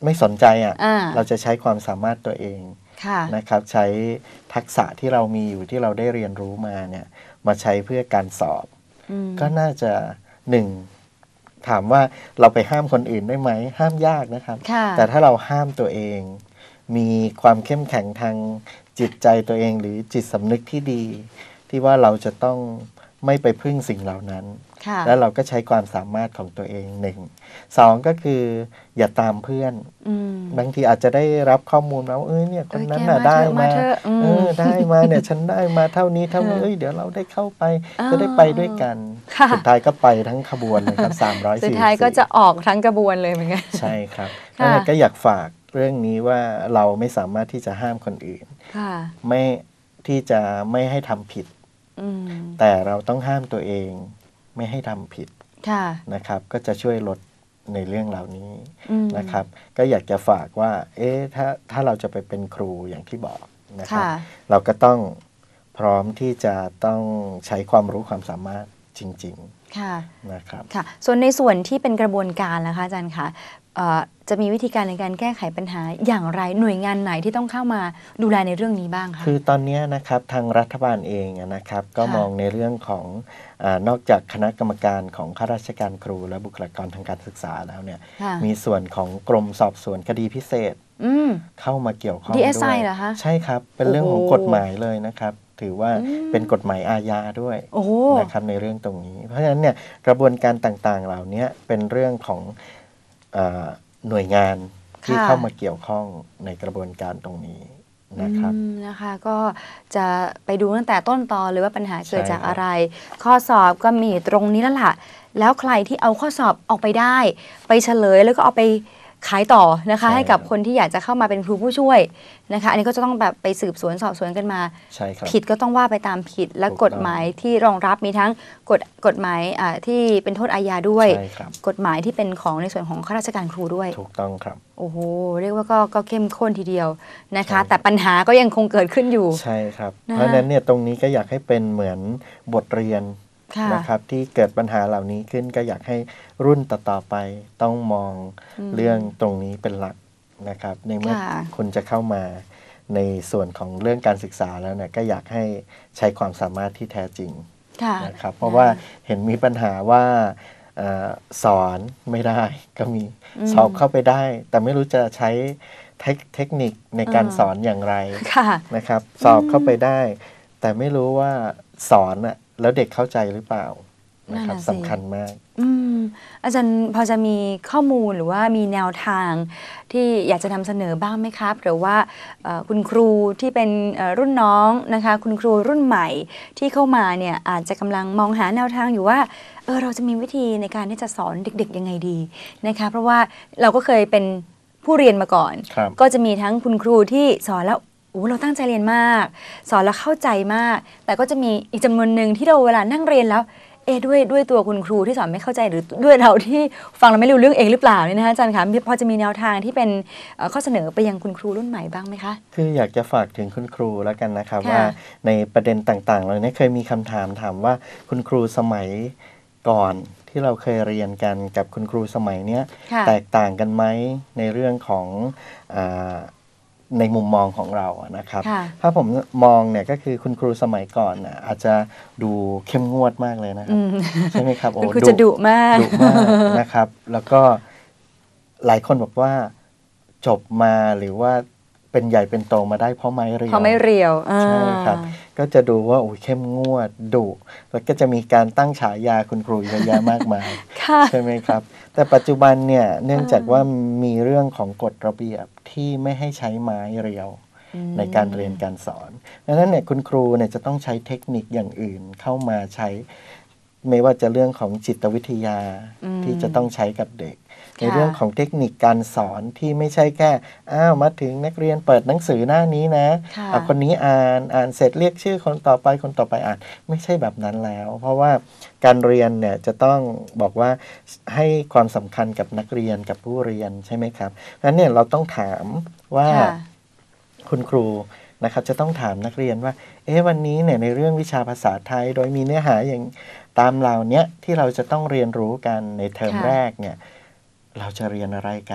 ไม่สนใจอ่ะอ่าเราจะใช้ความสามารถตัวเองค่ะนะครับใช้ทักษะที่เรามีอยู่ที่เราได้เรียนรู้มาเนี่ยมาใช้เพื่อการสอบอืมก็น่าจะหนึ่งถามว่าเราไปห้ามคนอื่นได้ไหมห้ามยากนะครับค่ะแต่ถ้าเราห้ามตัวเอง มีความเข้มแข็งทางจิตใจตัวเองหรือจิตสำนึกที่ดี ที่ว่าเราจะต้องไม่ไปพึ่งสิ่งเหล่านั้นค่ะแล้วเราก็ใช้ความสามารถของตัวเองหนึ่งสองก็คืออย่าตามเพื่อนอืมบางทีอาจจะได้รับข้อมูลมาว่าเอ้ยเนี่ยคนนั้นน่ะเออแกได้มามาเถอะมาเถอะอืมเออได้มาเนี่ยฉันได้มาเท่านี้เท่านี้เออเอ้ยเดี๋ยวเราได้เข้าไปอ๋อจะได้ไปด้วยกันค่ะสุดท้ายก็ไปทั้งขบวนเลยครับสามร้อยสุดสี่สิบท้ายก็จะออกทั้งกระบวนเลยเหมือนกันใช่ครับค่ะนั่นแหละก็อยากฝากเรื่องนี้ว่าเราไม่สามารถที่จะห้ามคนอื่นค่ะไม่ที่จะไม่ให้ทำผิดอืมแต่เราต้องห้ามตัวเองไม่ให้ทำผิดค่ะนะครับ ก็จะช่วยลดในเรื่องเหล่านี้อืมนะครับ ก็อยากจะฝากว่า เอ๊ะถ้าถ้าเราจะไปเป็นครูอย่างที่บอกนะครับค่ะเราก็ต้องพร้อมที่จะต้องใช้ความรู้ความสามารถจริงค่ะๆนะครับค่ะ ส่วนในส่วนที่เป็นกระบวนการล่ะคะอาจารย์คะเอ่อจะมีวิธีการในการแก้ไขปัญหาอย่างไรหน่วยงานไหนที่ต้องเข้ามาดูแลในเรื่องนี้บ้างคะคือตอนนี้นะครับทางรัฐบาลเองอะนะครับ ก็ค่ะมองในเรื่องของอานอกจากคณะกรรมการของข้าราชการครูและบุคลากรทางการศึกษาแล้วเนี่ยค่ะมีส่วนของกรมสอบสวนคดีพิเศษอืมเข้ามาเกี่ยวข้องดี เอส ไอด้วยเหรอคะใช่ครับ เป็นเรื่องของโอ้โหกฎหมายเลยนะครับ ถือว่าอืมเป็นกฎหมายอาญาด้วยโอ้โหนะครับในเรื่องตรงนี้ เพราะฉะนั้นเนี่ยกระบวนการต่างๆ เหล่านี้เป็นเรื่องของเออหน่วยงานที่ค่ะเข้ามาเกี่ยวข้องในกระบวนการตรงนี้นะครับอืมนะคะก็จะไปดูตั้งแต่ต้นตอเลยว่าปัญหาเกิดใช่จากครับอะไร ข้อสอบก็มีตรงนี้แล้วล่ะ แล้วใครที่เอาข้อสอบออกไปได้ ไปเฉลยแล้วก็เอาไปขายต่อนะคะให้กับคนที่อยากจะเข้ามาเป็นครูผู้ช่วยนะคะอันนี้ก็จะต้องแบบไปสืบสวนสอบสวนกันมาใช่ครับผิดก็ต้องว่าไปตามผิดและถูกต้องกฎหมายที่รองรับมีทั้งกฎกฎหมายอ่าที่เป็นโทษอาญาด้วยใช่ครับกฎหมายที่เป็นของในส่วนของข้าราชการครูด้วยถูกต้องครับโอ้โหเรียกว่าก็ก็เข้มข้นทีเดียวนะคะ แต่ปัญหาก็ยังคงเกิดขึ้นอยู่ใช่ครับนะเพราะฉะนั้นเนี่ยตรงนี้ก็อยากให้เป็นเหมือนบทเรียนค่ะนะครับที่เกิดปัญหาเหล่านี้ขึ้นก็อยากให้รุ่นต่อๆไปต้องมองอืมเรื่องตรงนี้เป็นหลักนะครับในเมื่อค่ะคุณจะเข้ามาในส่วนของเรื่องการศึกษาแล้วเนี่ยก็อยากให้ใช้ความสามารถที่แท้จริงค่ะนะครับเพราะว่าเห็นมีปัญหาว่าเอ่อสอนไม่ได้ก็มีอืมสอบเข้าไปได้ แต่ไม่รู้จะใช้เทคเทคนิคในการอ่าสอนอย่างไรค่ะนะครับสอบเข้าไปได้ แต่ไม่รู้ว่าสอนอะแล้วเด็กเข้าใจหรือเปล่านะครับนั่นน่ะสิสำคัญมากอืมอาจารย์พอจะมีข้อมูลหรือว่ามีแนวทางที่อยากจะนำเสนอบ้างไหมครับ หรือว่าเอ่อคุณครูที่เป็นเอ่อรุ่นน้องนะคะ คุณครูรุ่นใหม่ที่เข้ามาเนี่ยอาจจะกำลังมองหาแนวทางอยู่ว่าเออเราจะมีวิธีในการที่จะสอนเด็กๆยังไงดีนะคะเพราะว่าเราก็เคยเป็นผู้เรียนมาก่อนครับก็จะมีทั้งคุณครูที่สอนแล้วโอ้เราตั้งใจเรียนมาก สอนแล้วเข้าใจมาก แต่ก็จะมีอีกจำนวนหนึ่งที่เราเวลานั่งเรียนแล้ว เอะด้วยด้วยตัวคุณครูที่สอนไม่เข้าใจหรือด้วยเราที่ฟังเราไม่รู้เรื่องเองหรือเปล่าเนี่ยนะคะอาจารย์คะพอจะมีแนวทางที่เป็นเอ่อข้อเสนอไปยังคุณครูรุ่นใหม่บ้างไหมคะคืออยากจะฝากถึงคุณครูแล้วกันนะครับค่ะว่าในประเด็นต่างๆเราเนี่ยเคยมีคำถามถามว่าคุณครูสมัยก่อนที่เราเคยเรียนกันกับคุณครูสมัยเนี้ยค่ะแตกต่างกันไหมในเรื่องของอาในมุมมองของเราอะนะครับค่ะถ้าผมมองเนี่ยก็คือคุณครูสมัยก่อนน่ะอาจจะดูเข้มงวดมากเลยนะครัอืบมใช่ไหมครับคุณครูจะดุมากดุมากนะครับ แล้วก็หลายคนบอกว่าจบมาหรือว่าเป็นใหญ่เป็นโตมาได้เพราะไม้เรียวเพราะไม่เรียวอ่าใช่ครับ ก็จะดูว่าโอ้ยเข้มงวดดุแล้วก็จะมีการตั้งฉายาคุณครูเยอะแยะมากมายค่ะใช่ไหมครับ แต่ปัจจุบันเนี่ยเนื่องจากว่ามีเรื่องของกฎระเบียบที่ไม่ให้ใช้ไม้เรียวอืมในการเรียนการสอน ดังนั้นเนี่ยคุณครูเนี่ยจะต้องใช้เทคนิคอย่างอื่นเข้ามาใช้ ไม่ว่าจะเรื่องของจิตวิทยาอืมที่จะต้องใช้กับเด็กค่ะในเรื่องของเทคนิคการสอนที่ไม่ใช่แค่อ้าวมาถึงนักเรียนเปิดหนังสือหน้านี้นะค่ะอ่ะคนนี้อ่านอ่านเสร็จเรียกชื่อคนต่อไปคนต่อไปอ่านไม่ใช่แบบนั้นแล้ว เพราะว่าการเรียนเนี่ยจะต้องบอกว่าให้ความสำคัญกับนักเรียนกับผู้เรียนใช่ไหมครับงั้นเนี่ยเราต้องถามว่าค่ะคุณครูนะครับจะต้องถามนักเรียนว่าเอ๊ะวันนี้เนี่ยในเรื่องวิชาภาษาไทยโดยมีเนื้อหาอย่างตามเหล่านี้ที่เราจะต้องเรียนรู้กันในเทอมค่ะแรกเนี่ยเราจะเรียนอะไรกัน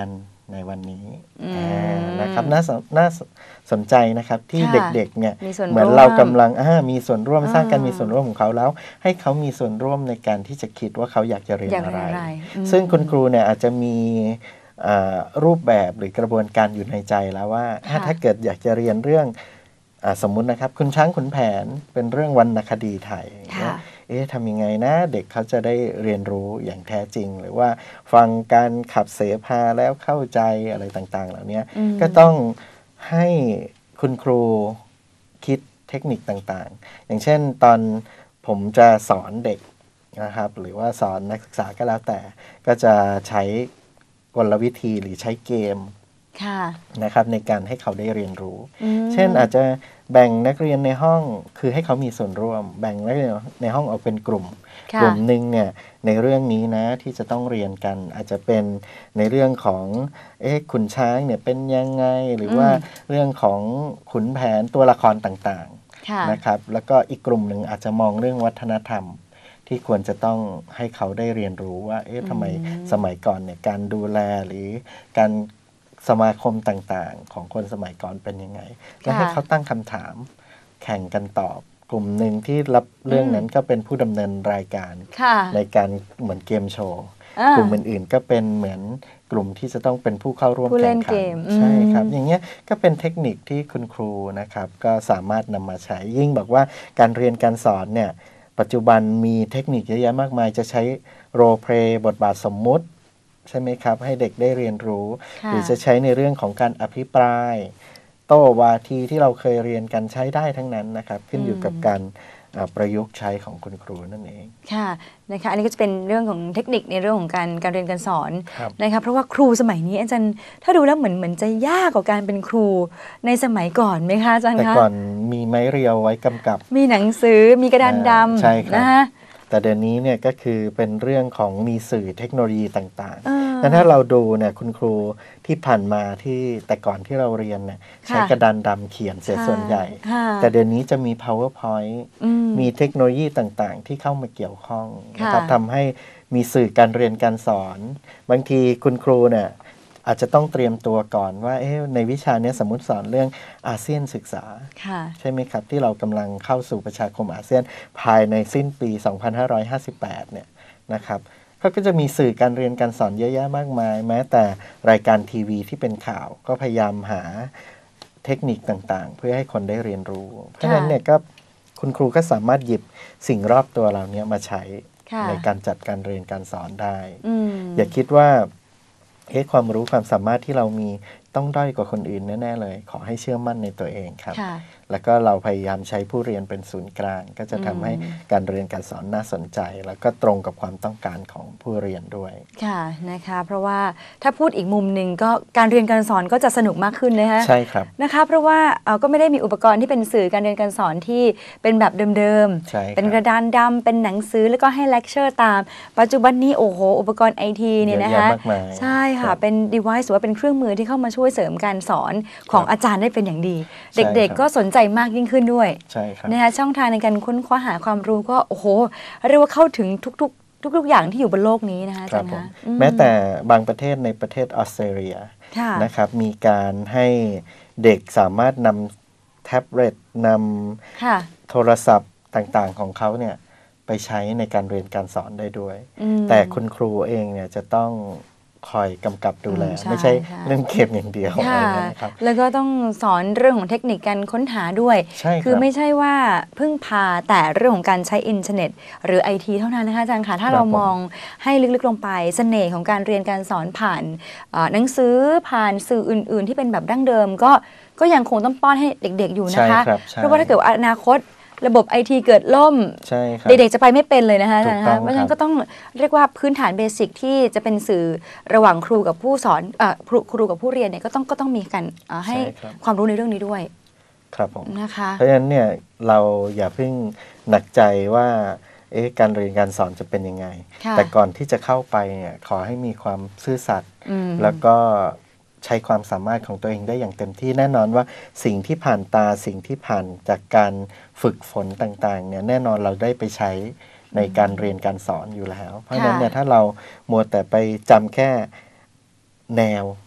ในวันนี้นะครับน่าน่าสนใจนะครับที่เด็กๆเนี่ยเหมือนเรากำลังมีส่วนร่วมสร้างการมีส่วนร่วมของเขาแล้วให้เขามีส่วนร่วมในการที่จะคิดว่าเขาอยากจะเรียนอะไรซึ่งคุณครูเนี่ยอาจจะมีรูปแบบหรือกระบวนการอยู่ในใจแล้วว่าถ้าเกิดอยากจะเรียนเรื่องสมมุตินะครับคุณช้างขุนแผนเป็นเรื่องวรรณคดีไทยเอ๊ะทำยังไงนะเด็กเขาจะได้เรียนรู้อย่างแท้จริงหรือว่าฟังการขับเสพาแล้วเข้าใจอะไรต่างๆเหล่านี้ก็ต้องให้คุณครูคิดเทคนิคต่างๆอย่างเช่นตอนผมจะสอนเด็กนะครับหรือว่าสอนนักศึกษาก็แล้วแต่ก็จะใช้กลวิธีหรือใช้เกมนะครับในการให้เขาได้เรียนรู้เช่นอาจจะแบ่งนักเรียนในห้องคือให้เขามีส่วนร่วมแบ่งนักเรียนในห้องออกเป็นกลุ่มกลุ่มหนึ่งเนี่ยในเรื่องนี้นะที่จะต้องเรียนกันอาจจะเป็นในเรื่องของเอ๊ะขุนช้างเนี่ยเป็นยังไงหรือว่าเรื่องของขุนแผนตัวละครต่างๆนะครับแล้วก็อีกกลุ่มหนึ่งอาจจะมองเรื่องวัฒนธรรมที่ควรจะต้องให้เขาได้เรียนรู้ว่าเอ๊ะทำไมสมัยก่อนเนี่ยการดูแลหรือการสมาคมต่างๆของคนสมัยก่อนเป็นยังไงแล้วให้เขาตั้งคำถามแข่งกันตอบกลุ่มหนึ่งที่รับเรื่องนั้นก็เป็นผู้ดำเนินรายการในการเหมือนเกมโชว์กลุ่มอื่นๆก็เป็นเหมือนกลุ่มที่จะต้องเป็นผู้เข้าร่วมแข่งขันใช่ครับอย่างเงี้ยก็เป็นเทคนิคที่คุณครูนะครับก็สามารถนำมาใช้ยิ่งบอกว่าการเรียนการสอนเนี่ยปัจจุบันมีเทคนิคเยอะแยะมากมายจะใช้โรลเพลย์บทบาทสมมุติใช่ไหมครับให้เด็กได้เรียนรู้หรือจะใช้ในเรื่องของการอภิปรายโต้วาทีที่เราเคยเรียนกันใช้ได้ทั้งนั้นนะครับขึ้นอยู่กับการประยุกต์ใช้ของคุณครูนั่นเองค่ะนะคะอันนี้ก็จะเป็นเรื่องของเทคนิคในเรื่องของการการเรียนการสอนนะคะเพราะว่าครูสมัยนี้อาจารย์ถ้าดูแล้วเหมือนเหมือนจะยากกว่าการเป็นครูในสมัยก่อนไหมคะอาจารย์คะแต่ก่อนมีไม้เรียวไว้กำกับมีหนังสือมีกระดานดำใช่ครับนะคะแต่เดี๋ยวนี้เนี่ยก็คือเป็นเรื่องของมีสื่อเทคโนโลยีต่างๆแล้วถ้าเราดูเนี่ยคุณครูที่ผ่านมาที่แต่ก่อนที่เราเรียนเนี่ยใช้กระดานดำเขียนเสียส่วนใหญ่แต่เดี๋ยวนี้จะมี PowerPoint มีเทคโนโลยีต่างๆที่เข้ามาเกี่ยวข้องนะครับทำให้มีสื่อการเรียนการสอนบางทีคุณครูเนี่ยอาจจะต้องเตรียมตัวก่อนว่าในวิชานี้สมมุติสอนเรื่องอาเซียนศึกษาใช่ไหมครับที่เรากำลังเข้าสู่ประชาคมอาเซียนภายในสิ้นปี สองพันห้าร้อยห้าสิบแปด เนี่ยนะครับเขาก็จะมีสื่อการเรียนการสอนเยอะแยะมากมายแม้แต่รายการทีวีที่เป็นข่าวก็พยายามหาเทคนิคต่างๆเพื่อให้คนได้เรียนรู้เพราะฉะนั้นเนี่ยก็คุณครูก็สามารถหยิบสิ่งรอบตัวเรานี้มาใช้ในการจัดการเรียนการสอนได้อย่าคิดว่าเอ๊ะความรู้ความสามารถที่เรามีต้องด้อยกว่าคนอื่นแน่ๆเลยขอให้เชื่อมั่นในตัวเองครับแล้วก็เราพยายามใช้ผู้เรียนเป็นศูนย์กลางก็จะทำให้การเรียนการสอนน่าสนใจแล้วก็ตรงกับความต้องการของผู้เรียนด้วยค่ะนะคะเพราะว่าถ้าพูดอีกมุมหนึ่งก็การเรียนการสอนก็จะสนุกมากขึ้นนะคะใช่ครับนะคะเพราะว่าเราก็ไม่ได้มีอุปกรณ์ที่เป็นสื่อการเรียนการสอนที่เป็นแบบเดิมๆเป็นกระดานดำเป็นหนังสือแล้วก็ให้เลคเชอร์ตามปัจจุบันนี้โอ้โหอุปกรณ์ไอทีเนี่ยนะคะใช่ค่ะเป็น device หรือว่าเป็นเครื่องมือที่เข้ามาช่วยเสริมการสอนของอาจารย์ได้เป็นอย่างดีเด็กๆก็สนใจมากยิ่งขึ้นด้วยใช่ครับนะคะช่องทางในการค้นคว้าหาความรู้ก็โอ้โหเรียกว่าเข้าถึงทุกๆทุกๆอย่างที่อยู่บนโลกนี้นะคะอาจารย์คะแม้แต่บางประเทศในประเทศออสเตรเลียนะครับมีการให้เด็กสามารถนำแท็บเล็ตนำโทรศัพท์ต่างๆของเขาเนี่ยไปใช้ในการเรียนการสอนได้ด้วยแต่คุณครูเองเนี่ยจะต้องคอยกำกับดูแลไม่ใช่เรื่องเกมอย่างเดียวนะครับแล้วก็ต้องสอนเรื่องของเทคนิคการค้นหาด้วยคือไม่ใช่ว่าพึ่งพาแต่เรื่องของการใช้อินเทอร์เน็ตหรือไอทีเท่านั้นนะคะอาจารย์ค่ะถ้าเรามองให้ลึกๆลงไปเสน่ห์ของการเรียนการสอนผ่านหนังสือผ่านสื่ออื่นๆที่เป็นแบบดั้งเดิมก็ก็ยังคงต้องป้อนให้เด็กๆอยู่นะคะเพราะว่าถ้าเกิดอนาคตระบบไอทีเกิดล่มเด็กๆจะไปไม่เป็นเลยนะคะเพราะฉะนั้นก็ต้องเรียกว่าพื้นฐานเบสิกที่จะเป็นสื่อระหว่างครูกับผู้สอนครูกับผู้เรียนเนี่ยก็ต้องก็ต้องมีกันให้ความรู้ในเรื่องนี้ด้วยครับผมนะคะเพราะฉะนั้นเนี่ยเราอย่าเพิ่งหนักใจว่าเอ๊ะการเรียนการสอนจะเป็นยังไงแต่ก่อนที่จะเข้าไปเนี่ยขอให้มีความซื่อสัตย์แล้วก็ใช้ความสามารถของตัวเองได้อย่างเต็มที่แน่นอนว่าสิ่งที่ผ่านตาสิ่งที่ผ่านจากการฝึกฝนต่างๆเนี่ยแน่นอนเราได้ไปใช้ในการเรียนการสอนอยู่แล้วเพราะฉะนั้นเนี่ยถ้าเรามัวแต่ไปจำแค่แนว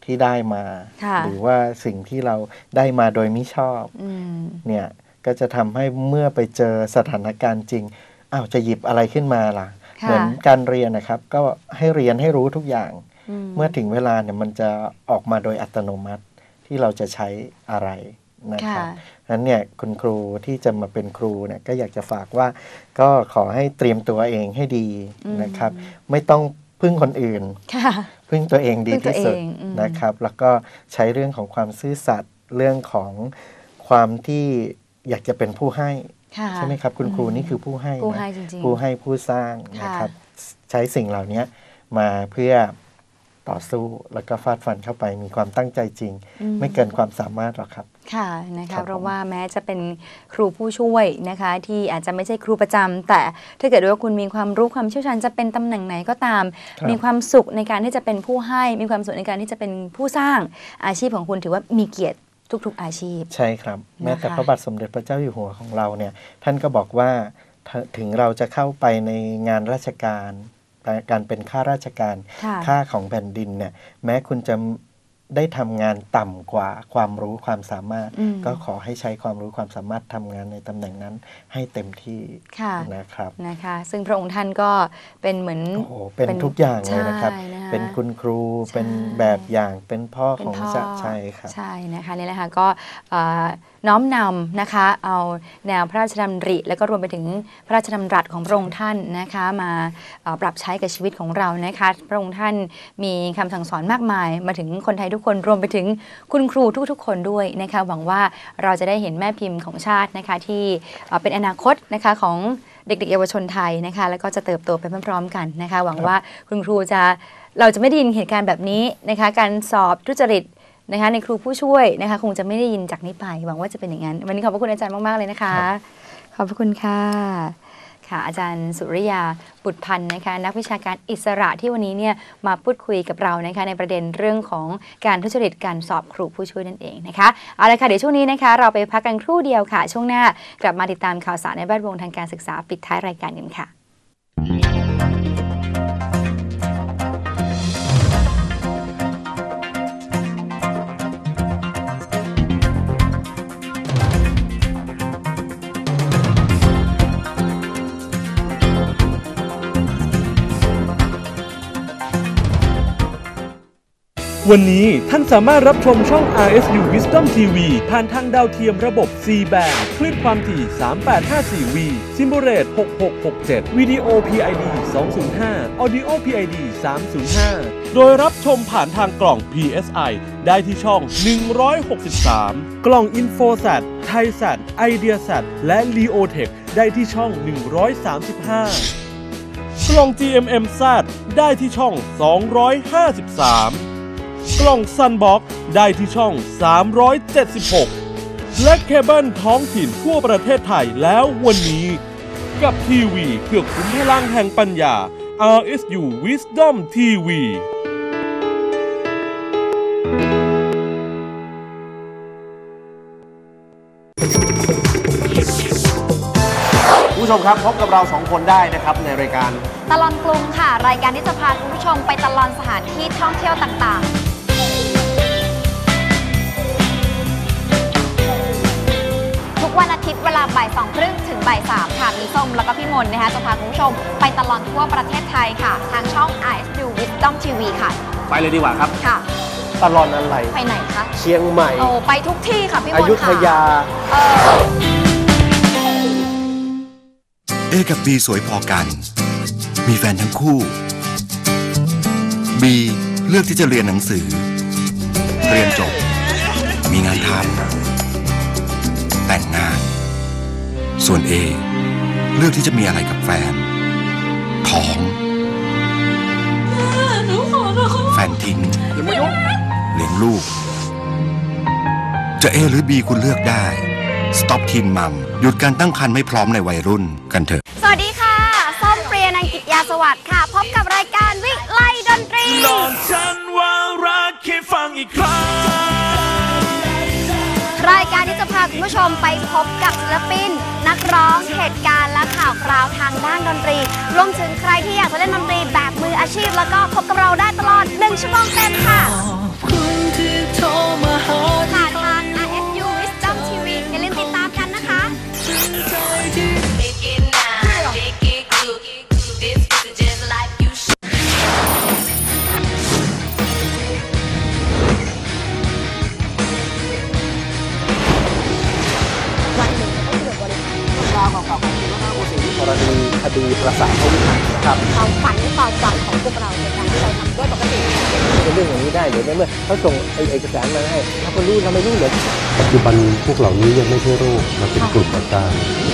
ที่ได้มา หรือว่าสิ่งที่เราได้มาโดยไม่ชอบเนี่ยก็จะทำให้เมื่อไปเจอสถานการณ์จริงอ้าวจะหยิบอะไรขึ้นมาล่ะเหมือนการเรียนนะครับก็ให้เรียนให้รู้ทุกอย่างเมื่อถึงเวลาเนี่ยมันจะออกมาโดยอัตโนมัติที่เราจะใช้อะไรนะครับนั้นเนี่ยคุณครูที่จะมาเป็นครูเนี่ยก็อยากจะฝากว่าก็ขอให้เตรียมตัวเองให้ดีนะครับไม่ต้องพึ่งคนอื่นพึ่งตัวเองดีที่สุดนะครับแล้วก็ใช้เรื่องของความซื่อสัตย์เรื่องของความที่อยากจะเป็นผู้ให้ใช่ไหมครับคุณครูนี่คือผู้ให้ผู้ให้จริงๆผู้ให้ผู้สร้างนะครับใช้สิ่งเหล่านี้มาเพื่อต่อสู้แล้วก็ฟาดฟันเข้าไปมีความตั้งใจจริงไม่เกินความสามารถหรอกครับค่ะนะคะเพราะว่าแม้จะเป็นครูผู้ช่วยนะคะที่อาจจะไม่ใช่ครูประจำแต่ถ้าเกิดว่าคุณมีความรู้ความเชี่ยวชาญจะเป็นตำแหน่งไหนก็ตามมีความสุขในการที่จะเป็นผู้ให้มีความสุขในการที่จะเป็นผู้สร้างอาชีพของคุณถือว่ามีเกียรติทุกๆอาชีพใช่ครับแม้แต่พระบาทสมเด็จพระเจ้าอยู่หัวของเราเนี่ยท่านก็บอกว่าถึงเราจะเข้าไปในงานราชการการเป็นข้าราชการข้าของแผ่นดินเนี่ยแม้คุณจะได้ทำงานต่ำกว่าความรู้ความสามารถก็ขอให้ใช้ความรู้ความสามารถทำงานในตำแหน่งนั้นให้เต็มที่นะครับนะคะซึ่งพระองค์ท่านก็เป็นเหมือนโอ้โหเป็นทุกอย่างเลยนะครับเป็นคุณครูเป็นแบบอย่างเป็นพ่อของชาติชัยครับใช่นะคะนี่แหละค่ะก็น้อมนำนะคะเอาแนวพระราชดำริแล้วก็รวมไปถึงพระราชดำรัสของพระองค์ท่านนะคะมาปรับใช้กับชีวิตของเรานะคะพระองค์ท่านมีคำสั่งสอนมากมายมาถึงคนไทยทุกคนรวมไปถึงคุณครูทุกๆคนด้วยนะคะหวังว่าเราจะได้เห็นแม่พิมพ์ของชาตินะคะที่เป็นอนาคตนะคะของเด็กๆเยาวชนไทยนะคะแล้วก็จะเติบโตไปพร้อมๆกันนะคะหวังว่าคุณครูจะเราจะไม่ได้ยินเหตุการณ์แบบนี้นะคะการสอบทุจริตนะคะในครูผู้ช่วยนะคะคงจะไม่ได้ยินจากนี้ไปหวังว่าจะเป็นอย่างนั้นวันนี้ขอบพระคุณอาจารย์มากๆเลยนะคะขอบพระคุณค่ะค่ะอาจารย์สุริยาบุตรพันธ์นะคะนักวิชาการอิสระที่วันนี้เนี่ยมาพูดคุยกับเรานะคะในประเด็นเรื่องของการทุจริตการสอบครูผู้ช่วยนั่นเองนะคะเอาละค่ะเดี๋ยวช่วงนี้นะคะเราไปพักกันครู่เดียวค่ะช่วงหน้ากลับมาติดตามข่าวสารในแวดวงทางการศึกษาปิดท้ายรายการกันค่ะวันนี้ท่านสามารถรับชมช่อง อาร์ เอส ยู Wisdom ที วี ผ่านทางดาวเทียมระบบ ซี แบนด์ คลื่นความถี่ สามแปดห้าสี่ วี Symbolrate หกหกหกเจ็ด วิดีโอ พี ไอ ดี สองศูนย์ห้า Audio พี ไอ ดี สามศูนย์ห้า โดยรับชมผ่านทางกล่อง พี เอส ไอ ได้ที่ช่อง หนึ่งร้อยหกสิบสาม กล่อง InfoSat ThaiSat IdeaSat และ LeoTech ได้ที่ช่อง หนึ่งร้อยสามสิบห้า กล่อง จี เอ็ม เอ็ม แซด ได้ที่ช่อง สองร้อยห้าสิบสาม กล่อง Sunbox ได้ที่ช่อง สามร้อยเจ็ดสิบหก และเคเบิลท้องถิ่นทั่วประเทศไทยแล้ววันนี้กับทีวีเพื่อขุมพลังแห่งปัญญา อาร์ เอส ยู Wisdom ที วีผู้ชมครับพบกับเราสองคนได้นะครับในรายการตลอดกรุงค่ะรายการที่จะพาคุณผู้ชมไปตลอดสถานที่ท่องเที่ยวต่างๆทุกวันอาทิตย์เวลาบ่ายสองครึ่งถึงบ่ายสามค่ะมีส้มแล้วก็พี่มนนะคะจะพาคุณผู้ชมไปตลอดทั่วประเทศไทยค่ะทางช่อง อาร์ เอส ยู Wisdom ที วี ค่ะไปเลยดีกว่าครับค่ะตลอดอะไรไปไหนคะเชียงใหม่โอ้ไปทุกที่ค่ะพี่มนค่ะอยุธยาเออเอกับบีสวยพอกันมีแฟนทั้งคู่บีเลือกที่จะเรียนหนังสือเรียนจบมีงานทำแต่งงานส่วนเอเลือกที่จะมีอะไรกับแฟนท้องแฟนทิ้งเลี้ยงลูกจะเอหรือบีคุณเลือกได้Stop Teen Mom หยุดการตั้งครรภ์ไม่พร้อมในวัยรุ่นกันเถอะสวัสดีค่ะส้มเปรียนันกิจยาสวัสดิ์ค่ะพบกับรายการวิไลดนตรีลองฉันว่ารักแค่ฟังอีกครั้งรายการที่จะพาคุณผู้ชมไปพบกับศิลปินนักร้องเหตุการณ์และข่าวคราวทางด้านดนตรีรวมถึงใครที่อยากจะเล่นดนตรีแบบมืออาชีพแล้วก็พบกับเราได้ตลอดหนึ่งชั่วโมงเต็มค่ะโทรมาหาผ่านทาง อาร์ เอส ยู Wisdom ที วี อย่าลืมติดตามกันนะคะกรณีคดีประสาทเขาวิหารนะครับความฝันความหวังของพวกเราในการที่เราทำด้วยปกติเป็นเรื่องอย่างนี้ได้หรือในเมื่อเขาส่งเอกสารมาให้เราก็รู้เราไม่รู้เลยปัจจุบันพวกเหล่านี้ยังไม่ใช่โรคมันเป็นกลุ่มอาการ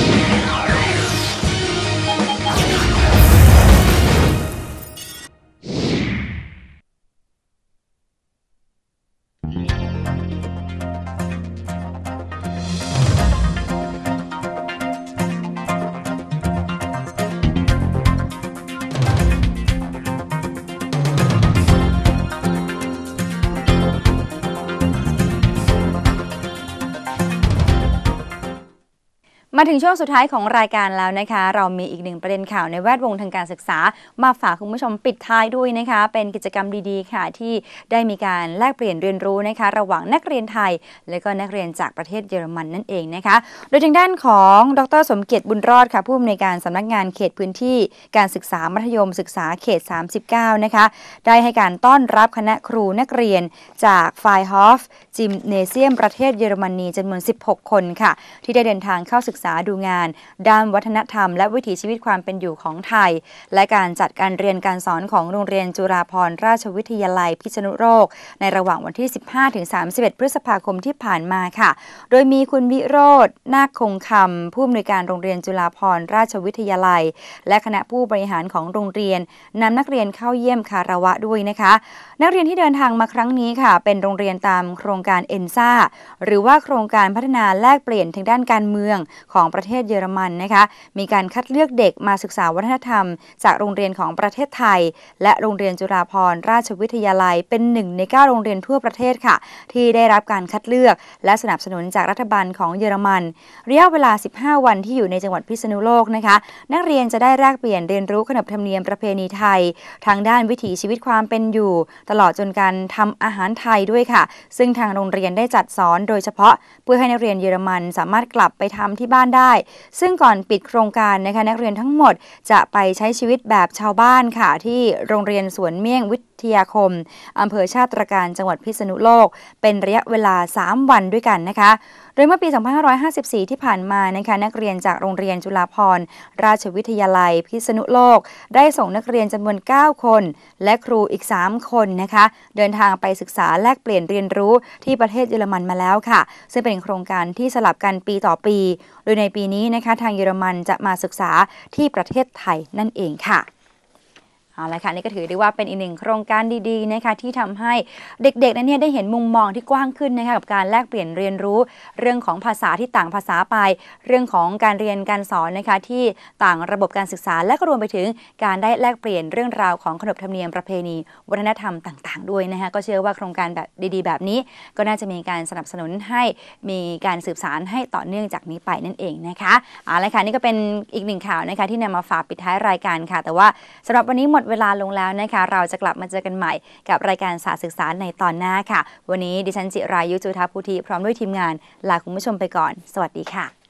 มาถึงช่วงสุดท้ายของรายการแล้วนะคะเรามีอีกหนึ่งประเด็นข่าวในแวดวงทางการศึกษามาฝากคุณผู้ชมปิดท้ายด้วยนะคะเป็นกิจกรรมดีๆค่ะที่ได้มีการแลกเปลี่ยนเรียนรู้นะคะระหว่างนักเรียนไทยและก็นักเรียนจากประเทศเยอรมันนั่นเองนะคะโดยทางด้านของดร.สมเกียรติบุญรอดค่ะผู้อำนวยการสำนักงานเขตพื้นที่การศึกษามัธยมศึกษาเขตสามสิบเก้านะคะได้ให้การต้อนรับคณะครูนักเรียนจากไฟฮอฟจิมเนเซียมประเทศเยอรมนีจำนวนสิบหกคนค่ะที่ได้เดินทางเข้าศึกษาดูงานด้านวัฒนธรรมและวิถีชีวิตความเป็นอยู่ของไทยและการจัดการเรียนการสอนของโรงเรียนจุฬาภรณราชวิทยาลัยพิษณุโลกในระหว่างวันที่ สิบห้าถึงสามสิบเอ็ด พฤษภาคมที่ผ่านมาค่ะโดยมีคุณวิโรจน์นาคคงคำผู้อำนวยการโรงเรียนจุฬาภรณราชวิทยาลัยและคณะผู้บริหารของโรงเรียนนำนักเรียนเข้าเยี่ยมคารวะด้วยนะคะนักเรียนที่เดินทางมาครั้งนี้ค่ะเป็นโรงเรียนตามโครงการเอ็นซ่าหรือว่าโครงการพัฒนาแลกเปลี่ยนทางด้านการเมืองของประเทศเยอรมันนะคะมีการคัดเลือกเด็กมาศึกษาวัฒนธรรมจากโรงเรียนของประเทศไทยและโรงเรียนจุฬาภรณราชวิทยาลัยเป็นหนึ่งในเก้าโรงเรียนทั่วประเทศค่ะที่ได้รับการคัดเลือกและสนับสนุนจากรัฐบาลของเยอรมันระยะเวลาสิบห้าวันที่อยู่ในจังหวัดพิษณุโลกนะคะนักเรียนจะได้แลกเปลี่ยนเรียนรู้ขนบธรรมเนียมประเพณีไทยทางด้านวิถีชีวิตความเป็นอยู่ตลอดจนการทำอาหารไทยด้วยค่ะซึ่งทางโรงเรียนได้จัดสอนโดยเฉพาะเพื่อให้นักเรียนเยอรมันสามารถกลับไปทำที่บ้านได้ซึ่งก่อนปิดโครงการนะคะนักเรียนทั้งหมดจะไปใช้ชีวิตแบบชาวบ้านค่ะที่โรงเรียนสวนเมี่ยงวิทยาคมอำเภอชาติตรการจังหวัดพิษณุโลกเป็นระยะเวลาสามวันด้วยกันนะคะโดยเมื่อปี สองพันห้าร้อยห้าสิบสี่ ที่ผ่านมานะคะนักเรียนจากโรงเรียนจุฬาภรณราชวิทยาลัยพิษณุโลกได้ส่งนักเรียนจำนวนเก้าคนและครูอีกสามคนนะคะเดินทางไปศึกษาแลกเปลี่ยนเรียนรู้ที่ประเทศเยอรมันมาแล้วค่ะซึ่งเป็นโครงการที่สลับกันปีต่อปีโดยในปีนี้นะคะทางเยอรมันจะมาศึกษาที่ประเทศไทยนั่นเองค่ะเอาละค่ะนี่ก็ถือได้ว่าเป็นอีกหนึ่งโครงการดีๆนะคะที่ทำให้เด็กๆนั้นเนี่ยได้เห็นมุมมองที่กว้างขึ้นนะคะกับการแลกเปลี่ยนเรียนรู้เรื่องของภาษาที่ต่างภาษาไปเรื่องของการเรียนการสอนนะคะที่ต่างระบบการศึกษาและก็รวมไปถึงการได้แลกเปลี่ยนเรื่องราวของขนบธรรมเนียมประเพณีวัฒนธรรมต่างๆด้วยนะคะก็เชื่อว่าโครงการแบบดีๆแบบนี้ก็น่าจะมีการสนับสนุนให้มีการสืบสานให้ต่อเนื่องจากนี้ไปนั่นเองนะคะเอาละค่ะนี่ก็เป็นอีกหนึ่งข่าวนะคะที่นำมาฝากปิดท้ายรายการค่ะแต่ว่าสำหรับวันนี้หมดเวลาลงแล้วนะคะเราจะกลับมาเจอกันใหม่กับรายการศาสตร์ศึกษาในตอนหน้าค่ะวันนี้ดิฉันจิรายุจุฑาภูธิพร้อมด้วยทีมงานลาคุณผู้ชมไปก่อนสวัสดีค่ะ